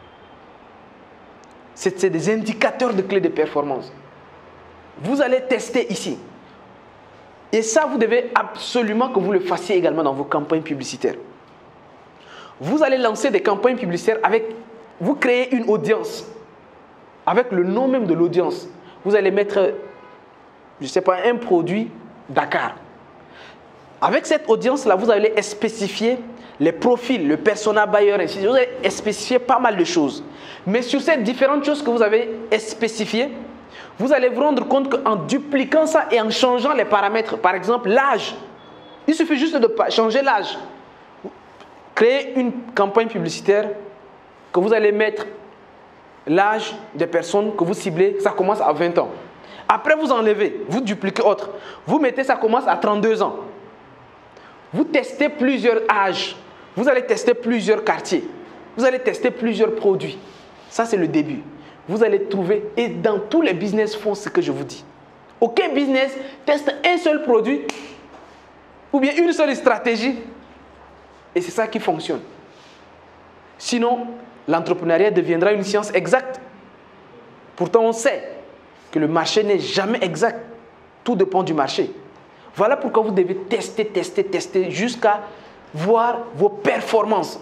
C'est des indicateurs de clés de performance. Vous allez tester ici. Et ça, vous devez absolument que vous le fassiez également dans vos campagnes publicitaires. Vous allez lancer des campagnes publicitaires avec... Vous créez une audience. Avec le nom même de l'audience. Vous allez mettre, je ne sais pas, un produit Dakar. Avec cette audience-là, vous allez spécifier les profils, le persona buyer, ainsi de suite. Vous allez spécifier pas mal de choses. Mais sur ces différentes choses que vous avez spécifiées, vous allez vous rendre compte qu'en dupliquant ça et en changeant les paramètres, par exemple l'âge, il suffit juste de changer l'âge. Créez une campagne publicitaire que vous allez mettre l'âge des personnes que vous ciblez, ça commence à 20 ans. Après, vous enlevez, vous dupliquez autre. Vous mettez, ça commence à 32 ans. Vous testez plusieurs âges. Vous allez tester plusieurs quartiers. Vous allez tester plusieurs produits. Ça, c'est le début. Vous allez trouver, et dans tous les business font ce que je vous dis. Aucun business teste un seul produit ou bien une seule stratégie et c'est ça qui fonctionne. Sinon, l'entrepreneuriat deviendra une science exacte. Pourtant, on sait que le marché n'est jamais exact. Tout dépend du marché. Voilà pourquoi vous devez tester jusqu'à voir vos performances.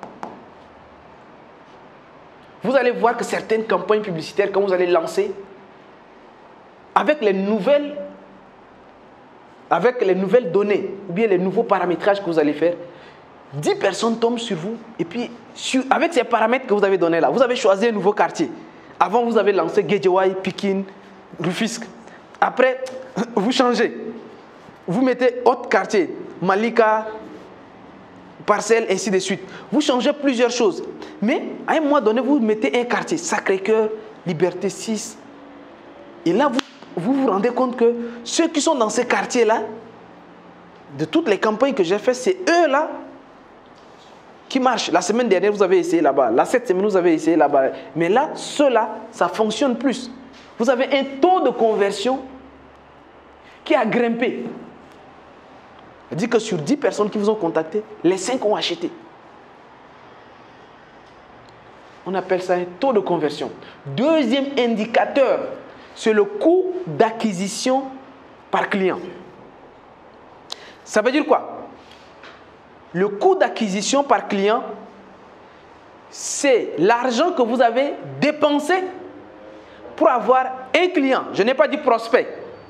Vous allez voir que certaines campagnes publicitaires, quand vous allez lancer, avec les nouvelles données, ou bien les nouveaux paramétrages que vous allez faire, 10 personnes tombent sur vous. Et puis, avec ces paramètres que vous avez donnés là, vous avez choisi un nouveau quartier. Avant, vous avez lancé Guédiawaye, Pikine, Rufisque. Après, vous changez. Vous mettez autre quartier, Malika, Parcelles, ainsi de suite. Vous changez plusieurs choses. Mais à un moment donné, vous mettez un quartier, Sacré-Cœur, Liberté 6. Et là, vous vous rendez compte que ceux qui sont dans ces quartiers-là, de toutes les campagnes que j'ai faites, c'est eux-là qui marchent. La semaine dernière, vous avez essayé là-bas. Là, cette semaine, vous avez essayé là-bas. Mais là, ceux-là, ça fonctionne plus. Vous avez un taux de conversion qui a grimpé. C'est-à-dire que sur 10 personnes qui vous ont contacté, les 5 ont acheté. On appelle ça un taux de conversion. Deuxième indicateur, c'est le coût d'acquisition par client. Ça veut dire quoi? Le coût d'acquisition par client, c'est l'argent que vous avez dépensé pour avoir un client. Je n'ai pas dit prospect.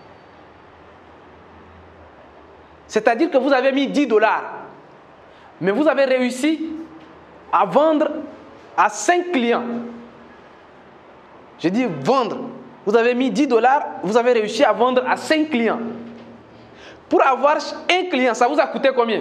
C'est-à-dire que vous avez mis $10, mais vous avez réussi à vendre à 5 clients. Je dis vendre. Vous avez mis $10, vous avez réussi à vendre à 5 clients. Pour avoir un client, ça vous a coûté combien?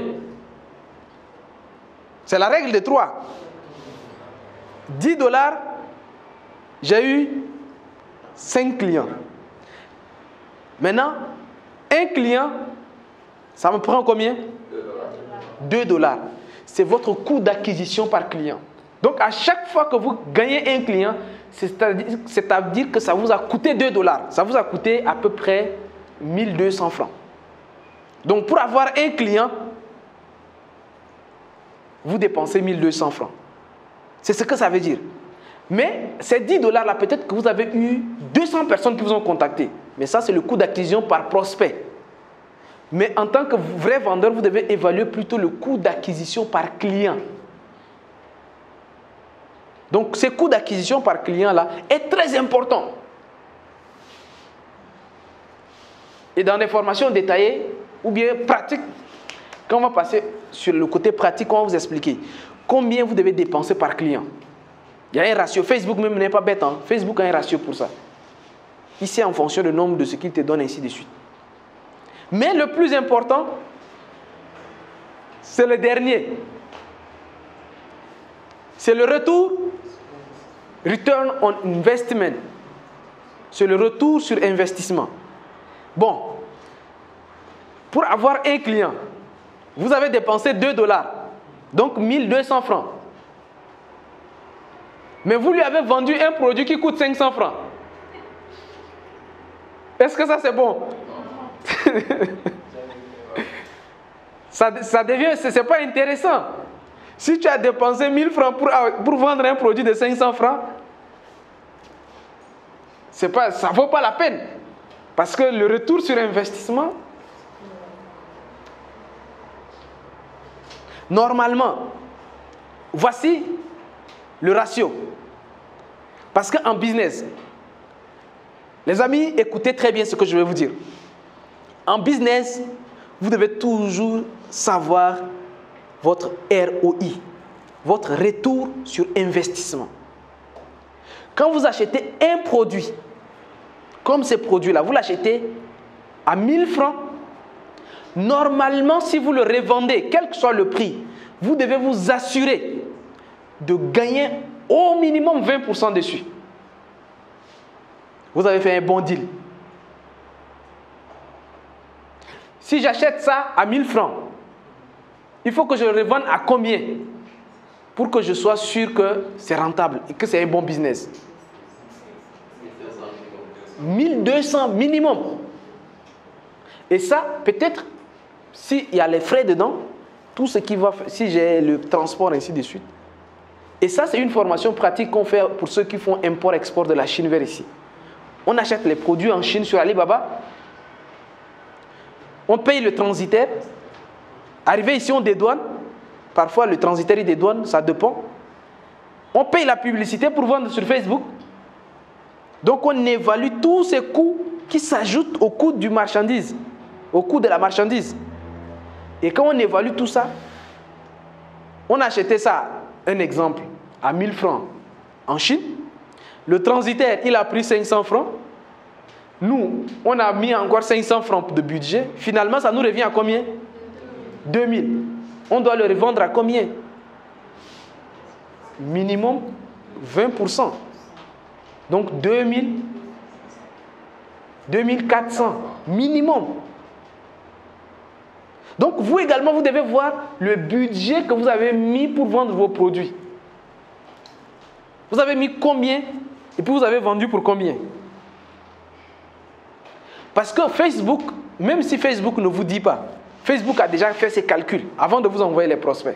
C'est la règle de 3. $10, j'ai eu 5 clients. Maintenant, un client, ça me prend combien? $2. C'est votre coût d'acquisition par client. Donc, à chaque fois que vous gagnez un client, c'est-à-dire que ça vous a coûté $2. Ça vous a coûté à peu près 1200 francs. Donc, pour avoir un client, vous dépensez 1200 francs. C'est ce que ça veut dire. Mais ces $10 là, peut-être que vous avez eu 200 personnes qui vous ont contacté. Mais ça, c'est le coût d'acquisition par prospect. Mais en tant que vrai vendeur, vous devez évaluer plutôt le coût d'acquisition par client. Donc, ce coût d'acquisition par client-là est très important. Et dans les formations détaillées ou bien pratiques, quand on va passer sur le côté pratique, on va vous expliquer combien vous devez dépenser par client. Il y a un ratio. Facebook même n'est pas bête. Hein? Facebook a un ratio pour ça. Ici, en fonction du nombre de ce qu'il te donne, ainsi de suite. Mais le plus important, c'est le dernier. C'est le retour. Return on investment. C'est le retour sur investissement. Bon. Pour avoir un client, vous avez dépensé $2. Donc 1200 francs. Mais vous lui avez vendu un produit qui coûte 500 francs. Est-ce que ça c'est bon? ça devient, c'est pas intéressant. Si tu as dépensé 1000 francs pour vendre un produit de 500 francs, ça ne vaut pas la peine. Parce que le retour sur investissement, normalement, voici le ratio. Parce qu'en business, les amis, écoutez très bien ce que je vais vous dire. En business, vous devez toujours savoir votre ROI, votre retour sur investissement. Quand vous achetez un produit, comme ce produit-là, vous l'achetez à 1000 francs, normalement, si vous le revendez, quel que soit le prix, vous devez vous assurer de gagner au minimum 20% dessus. Vous avez fait un bon deal. Si j'achète ça à 1000 francs, il faut que je le revende à combien pour que je sois sûr que c'est rentable et que c'est un bon business? 1200 minimum. Et ça, peut-être, s'il y a les frais dedans, tout ce qui va, si j'ai le transport, ainsi de suite. Et ça, c'est une formation pratique qu'on fait pour ceux qui font import-export de la Chine vers ici. On achète les produits en Chine sur Alibaba. On paye le transitaire. Arrivé ici, on dédouane. Parfois, le transitaire, il dédouane, ça dépend. On paye la publicité pour vendre sur Facebook. Donc, on évalue tous ces coûts qui s'ajoutent au coût du marchandise, au coût de la marchandise. Et quand on évalue tout ça, on a acheté ça, un exemple, à 1000 francs en Chine. Le transitaire, il a pris 500 francs. Nous, on a mis encore 500 francs de budget. Finalement, ça nous revient à combien? 2000. On doit le revendre à combien? Minimum 20%. Donc 2000, 2400 minimum. Donc vous également, vous devez voir le budget que vous avez mis pour vendre vos produits. Vous avez mis combien et puis vous avez vendu pour combien? Parce que Facebook, même si Facebook ne vous dit pas, Facebook a déjà fait ses calculs avant de vous envoyer les prospects.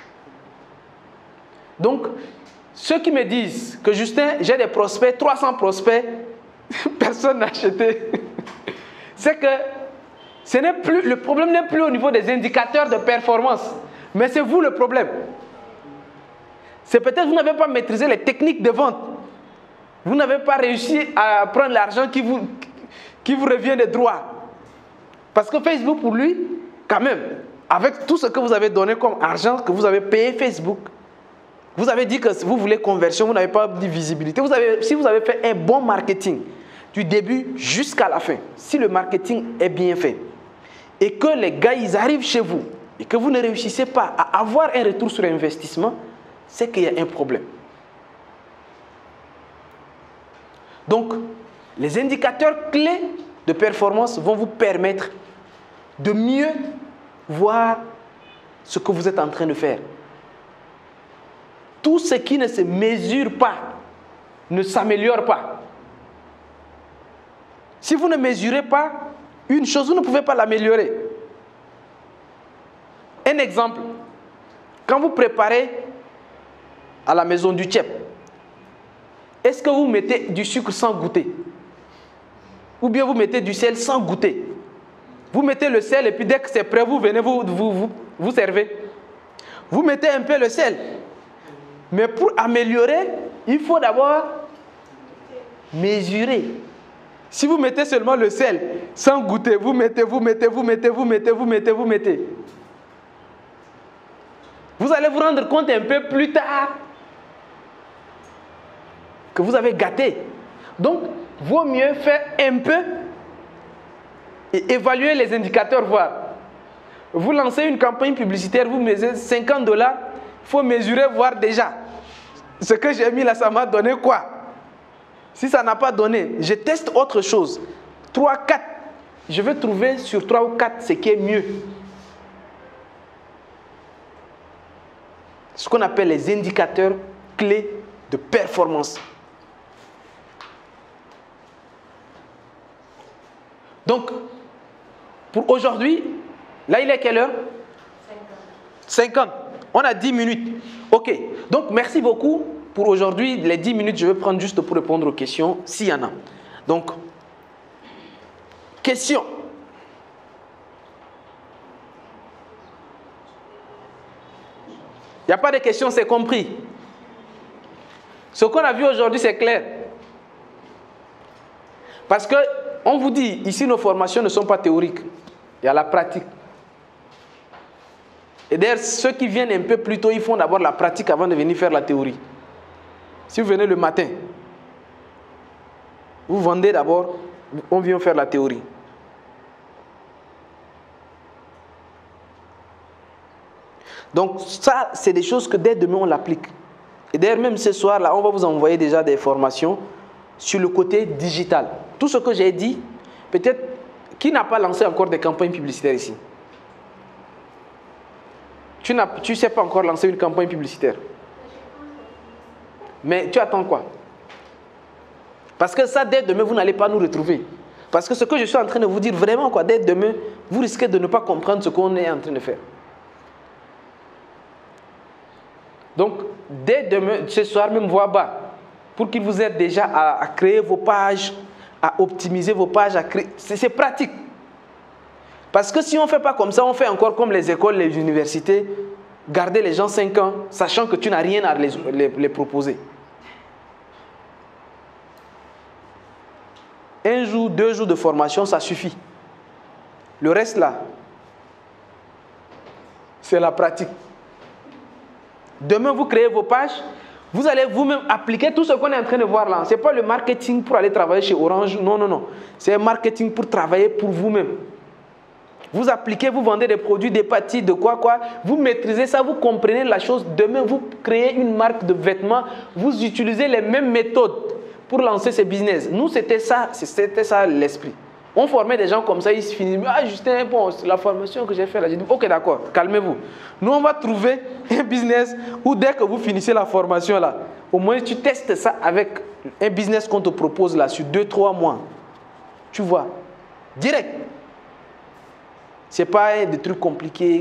Donc, ceux qui me disent que Justin, j'ai des prospects, 300 prospects, personne n'a acheté, c'est que le problème n'est plus au niveau des indicateurs de performance, mais c'est vous le problème. C'est peut-être que vous n'avez pas maîtrisé les techniques de vente. Vous n'avez pas réussi à prendre l'argent qui vous revient de droit. Parce que Facebook, pour lui, quand même, avec tout ce que vous avez donné comme argent, que vous avez payé Facebook, vous avez dit que vous voulez conversion, vous n'avez pas dit visibilité. Si vous avez fait un bon marketing, du début jusqu'à la fin, si le marketing est bien fait, et que les gars, ils arrivent chez vous, et que vous ne réussissez pas à avoir un retour sur investissement, c'est qu'il y a un problème. Donc, les indicateurs clés de performance vont vous permettre de mieux voir ce que vous êtes en train de faire. Tout ce qui ne se mesure pas ne s'améliore pas. Si vous ne mesurez pas une chose, vous ne pouvez pas l'améliorer. Un exemple, quand vous préparez à la maison du tchèp, est-ce que vous mettez du sucre sans goûter? Ou bien vous mettez du sel sans goûter? Vous mettez le sel et puis dès que c'est prêt, vous venez, vous servez. Vous mettez un peu le sel. Mais pour améliorer, il faut d'abord mesurer. Si vous mettez seulement le sel sans goûter, vous mettez. Vous allez vous rendre compte un peu plus tard que vous avez gâté. Donc, vaut mieux faire un peu et évaluer les indicateurs, voir. Vous lancez une campagne publicitaire, vous mettez $50, il faut mesurer, voir déjà. Ce que j'ai mis là, ça m'a donné quoi? Si ça n'a pas donné, je teste autre chose. 3, 4. Je vais trouver sur 3 ou 4 ce qui est mieux. Ce qu'on appelle les indicateurs clés de performance. Donc, pour aujourd'hui, là il est quelle heure? 50. On a 10 minutes. Ok. Donc, merci beaucoup. Pour aujourd'hui, les 10 minutes, je vais prendre juste pour répondre aux questions, s'il y en a. Donc, question. Il n'y a pas de questions, c'est compris. Ce qu'on a vu aujourd'hui, c'est clair. Parce que, on vous dit, ici, nos formations ne sont pas théoriques. Il y a la pratique. Et d'ailleurs, ceux qui viennent un peu plus tôt, ils font d'abord la pratique avant de venir faire la théorie. Si vous venez le matin, vous vendez d'abord, on vient faire la théorie. Donc ça, c'est des choses que dès demain, on l'applique. Et d'ailleurs, même ce soir-là, on va vous envoyer déjà des formations sur le côté digital. Tout ce que j'ai dit, peut-être, qui n'a pas lancé encore des campagnes publicitaires ici? Tu ne sais pas encore lancer une campagne publicitaire. Mais tu attends quoi? Parce que ça, dès demain, vous n'allez pas nous retrouver. Parce que ce que je suis en train de vous dire, vraiment, quoi, dès demain, vous risquez de ne pas comprendre ce qu'on est en train de faire. Donc, dès demain, ce soir, même voix bas, pour qu'il vous aide déjà à créer vos pages, à optimiser vos pages, à créer. C'est pratique. Parce que si on ne fait pas comme ça, on fait encore comme les écoles, les universités, garder les gens 5 ans, sachant que tu n'as rien à les proposer. 1 jour, 2 jours de formation, ça suffit. Le reste là, c'est la pratique. Demain, vous créez vos pages, vous allez vous-même appliquer tout ce qu'on est en train de voir là. Ce n'est pas le marketing pour aller travailler chez Orange, non, non, non. C'est un marketing pour travailler pour vous-même. Vous appliquez, vous vendez des produits, des pâtis, de quoi. Vous maîtrisez ça, vous comprenez la chose. Demain, vous créez une marque de vêtements. Vous utilisez les mêmes méthodes pour lancer ces business. Nous, c'était ça l'esprit. On formait des gens comme ça, ils se finissent. Ah, Justin, bon, c'est la formation que j'ai faite là. J'ai dit, ok, d'accord, calmez-vous. Nous, on va trouver un business où dès que vous finissez la formation là, au moins tu testes ça avec un business qu'on te propose là sur 2-3 mois. Tu vois, direct. Ce n'est pas des trucs compliqués.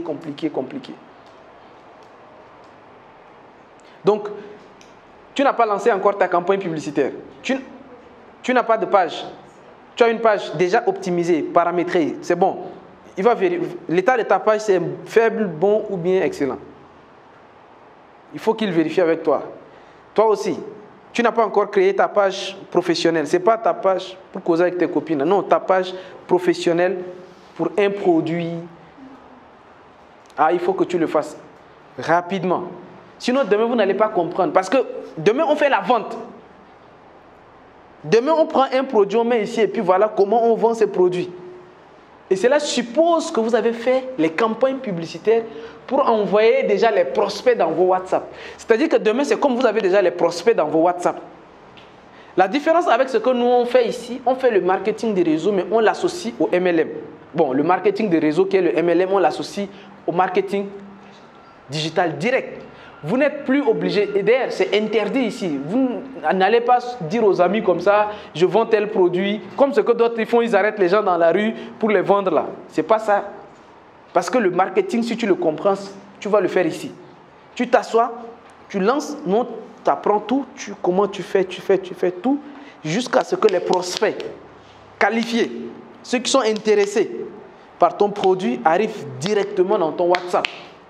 Donc, tu n'as pas lancé encore ta campagne publicitaire. Tu n'as pas de page. Tu as une page déjà optimisée, paramétrée. C'est bon. Il va vérifier. L'état de ta page, c'est faible, bon ou bien excellent. Il faut qu'il vérifie avec toi. Toi aussi, tu n'as pas encore créé ta page professionnelle. Ce n'est pas ta page pour causer avec tes copines. Non, ta page professionnelle pour un produit. Ah, il faut que tu le fasses rapidement. Sinon, demain, vous n'allez pas comprendre. Parce que demain, on fait la vente. Demain, on prend un produit, on met ici, et puis voilà comment on vend ces produits. Et cela suppose que vous avez fait les campagnes publicitaires pour envoyer déjà les prospects dans vos WhatsApp. C'est-à-dire que demain, c'est comme vous avez déjà les prospects dans vos WhatsApp. La différence avec ce que nous, on fait ici, on fait le marketing des réseaux, mais on l'associe au MLM. Bon, le marketing des réseaux qui est le MLM, on l'associe au marketing digital direct. Vous n'êtes plus obligé, et d'ailleurs c'est interdit ici, vous n'allez pas dire aux amis comme ça, je vends tel produit, comme ce que d'autres font, ils arrêtent les gens dans la rue pour les vendre là. C'est pas ça. Parce que le marketing, si tu le comprends, tu vas le faire ici. Tu t'assois, tu lances, nous on t'apprend tout, comment tu fais tout, jusqu'à ce que les prospects qualifiés, ceux qui sont intéressés par ton produit, arrivent directement dans ton WhatsApp.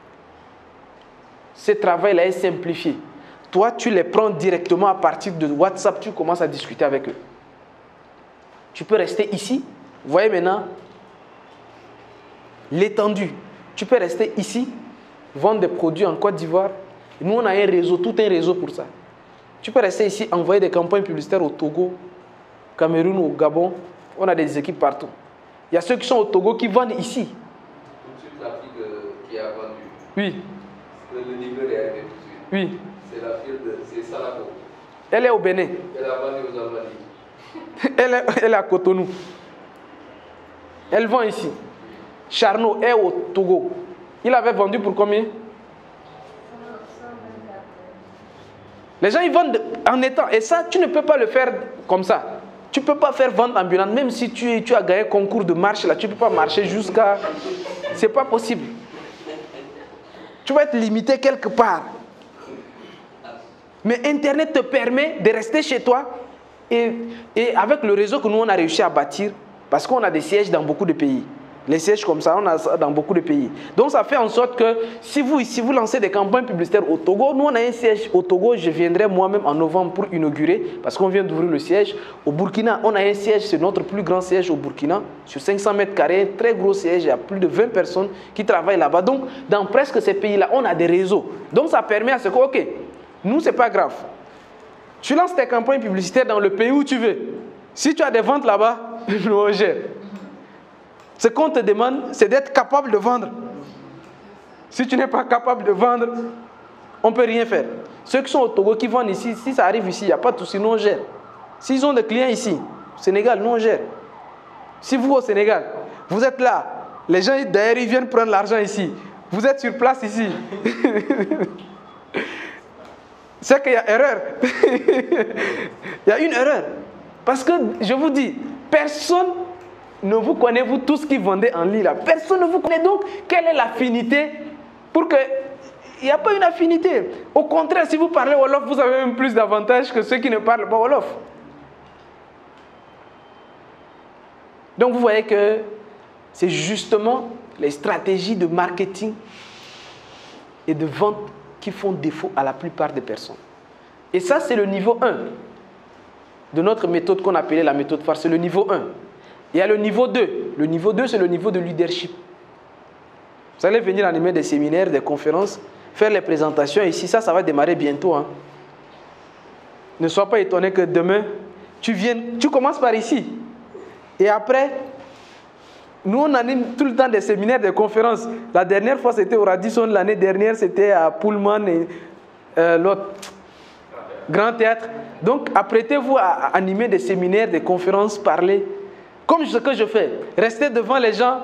Ce travail-là est simplifié. Toi, tu les prends directement à partir de WhatsApp, tu commences à discuter avec eux. Tu peux rester ici. Vous voyez maintenant l'étendue. Tu peux rester ici, vendre des produits en Côte d'Ivoire. Nous, on a un réseau, tout un réseau pour ça. Tu peux rester ici, envoyer des campagnes publicitaires au Togo, au Cameroun, au Gabon. On a des équipes partout. Il y a ceux qui sont au Togo qui vendent ici. Tout de suite, la fille qui a vendu. Oui. Le livre est arrivé tout de suite. Oui. C'est la fille c'est Salako. Elle est au Bénin. Elle a vendu aux Almadies. Elle est à Cotonou. Elle vend ici. Charnot est au Togo. Il avait vendu pour combien? Les gens, ils vendent en étant. Et ça, tu ne peux pas le faire comme ça. Tu ne peux pas faire vente ambulante. Même si tu as gagné un concours de marche, là, tu ne peux pas marcher jusqu'à... Ce n'est pas possible. Tu vas être limité quelque part. Mais Internet te permet de rester chez toi. Et avec le réseau que nous, on a réussi à bâtir, parce qu'on a des sièges dans beaucoup de pays. Les sièges comme ça, on a ça dans beaucoup de pays. Donc ça fait en sorte que si vous lancez des campagnes publicitaires au Togo, nous on a un siège au Togo, je viendrai moi-même en novembre pour inaugurer, parce qu'on vient d'ouvrir le siège. Au Burkina, on a un siège, c'est notre plus grand siège au Burkina, sur 500 mètres carrés, très gros siège, il y a plus de 20 personnes qui travaillent là-bas. Donc dans presque ces pays-là, on a des réseaux. Donc ça permet à ce que, ok, nous c'est pas grave. Tu lances tes campagnes publicitaires dans le pays où tu veux. Si tu as des ventes là-bas, nous on gère. Ce qu'on te demande, c'est d'être capable de vendre. Si tu n'es pas capable de vendre, on ne peut rien faire. Ceux qui sont au Togo, qui vendent ici, si ça arrive ici, il n'y a pas de souci, nous on gère. S'ils ont des clients ici, au Sénégal, nous on gère. Si vous au Sénégal, vous êtes là, les gens d'ailleurs ils viennent prendre l'argent ici. Vous êtes sur place ici. C'est qu'il y a erreur. Il y a une erreur. Parce que, je vous dis, personne ne vous connaît, vous tous qui vendez en ligne là. Personne ne vous connaît. Donc, quelle est l'affinité pour que... Il n'y a pas une affinité. Au contraire, si vous parlez Wolof, vous avez même plus d'avantages que ceux qui ne parlent pas Wolof. Donc, vous voyez que c'est justement les stratégies de marketing et de vente qui font défaut à la plupart des personnes. Et ça, c'est le niveau 1 de notre méthode qu'on appelait la méthode phare. C'est le niveau 1. Il y a le niveau 2. Le niveau 2, c'est le niveau de leadership. Vous allez venir animer des séminaires, des conférences, faire les présentations ici. Ça va démarrer bientôt. Hein. Ne sois pas étonné que demain, tu commences par ici. Et après, nous, on anime tout le temps des séminaires, des conférences. La dernière fois, c'était au Radisson. L'année dernière, c'était à Pullman et l'autre Grand Théâtre. Donc, apprêtez-vous à animer des séminaires, des conférences, parler. Comme ce que je fais. Rester devant les gens,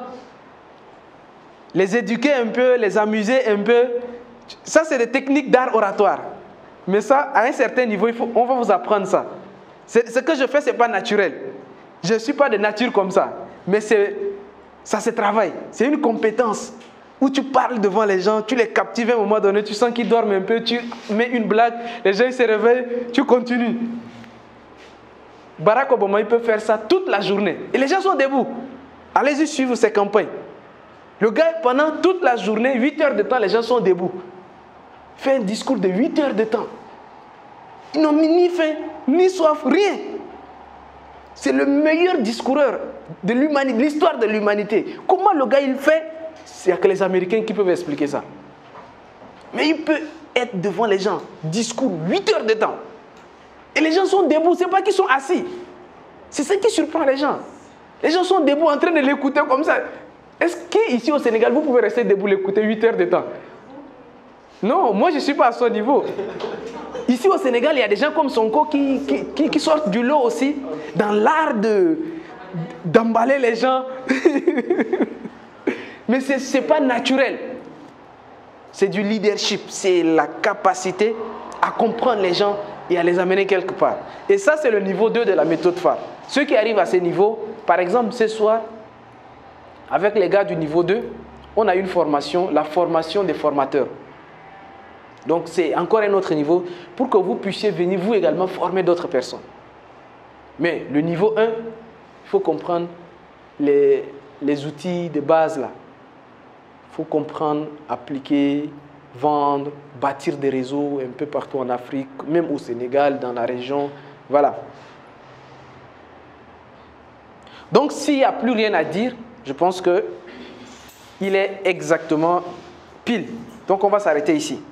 les éduquer un peu, les amuser un peu. Ça, c'est des techniques d'art oratoire. Mais ça, à un certain niveau, on va vous apprendre ça. Ce que je fais, ce n'est pas naturel. Je ne suis pas de nature comme ça. Mais ça se travaille. C'est une compétence où tu parles devant les gens, tu les captives à un moment donné, tu sens qu'ils dorment un peu, tu mets une blague, les gens ils se réveillent, tu continues. Barack Obama, il peut faire ça toute la journée. Et les gens sont debout. Allez-y suivre ses campagnes. Le gars, pendant toute la journée, 8 heures de temps, les gens sont debout. Il fait un discours de 8 heures de temps. Ils n'ont ni faim, ni soif, rien. C'est le meilleur discoureur de l'humanité, de l'histoire de l'humanité. Comment le gars il fait? Il n'y a que les Américains qui peuvent expliquer ça. Mais il peut être devant les gens, discours 8 heures de temps. Et les gens sont debout, ce n'est pas qu'ils sont assis. C'est ce qui surprend les gens. Les gens sont debout en train de l'écouter comme ça. Est-ce qu'ici au Sénégal, vous pouvez rester debout, l'écouter 8 heures de temps? Non, moi je ne suis pas à ce niveau. Ici au Sénégal, il y a des gens comme Sonko qui sortent du lot aussi, dans l'art d'emballer les gens. Mais ce n'est pas naturel. C'est du leadership, c'est la capacité à comprendre les gens et à les amener quelque part. Et ça, c'est le niveau 2 de la méthode phare. Ceux qui arrivent à ce niveau, par exemple, ce soir, avec les gars du niveau 2, on a une formation, la formation des formateurs. Donc, c'est encore un autre niveau pour que vous puissiez venir, vous également, former d'autres personnes. Mais le niveau 1, il faut comprendre les outils de base là. Il faut comprendre, appliquer, vendre, bâtir des réseaux un peu partout en Afrique, même au Sénégal, dans la région. Voilà. Donc, s'il n'y a plus rien à dire, je pense qu'il est exactement pile. Donc, on va s'arrêter ici.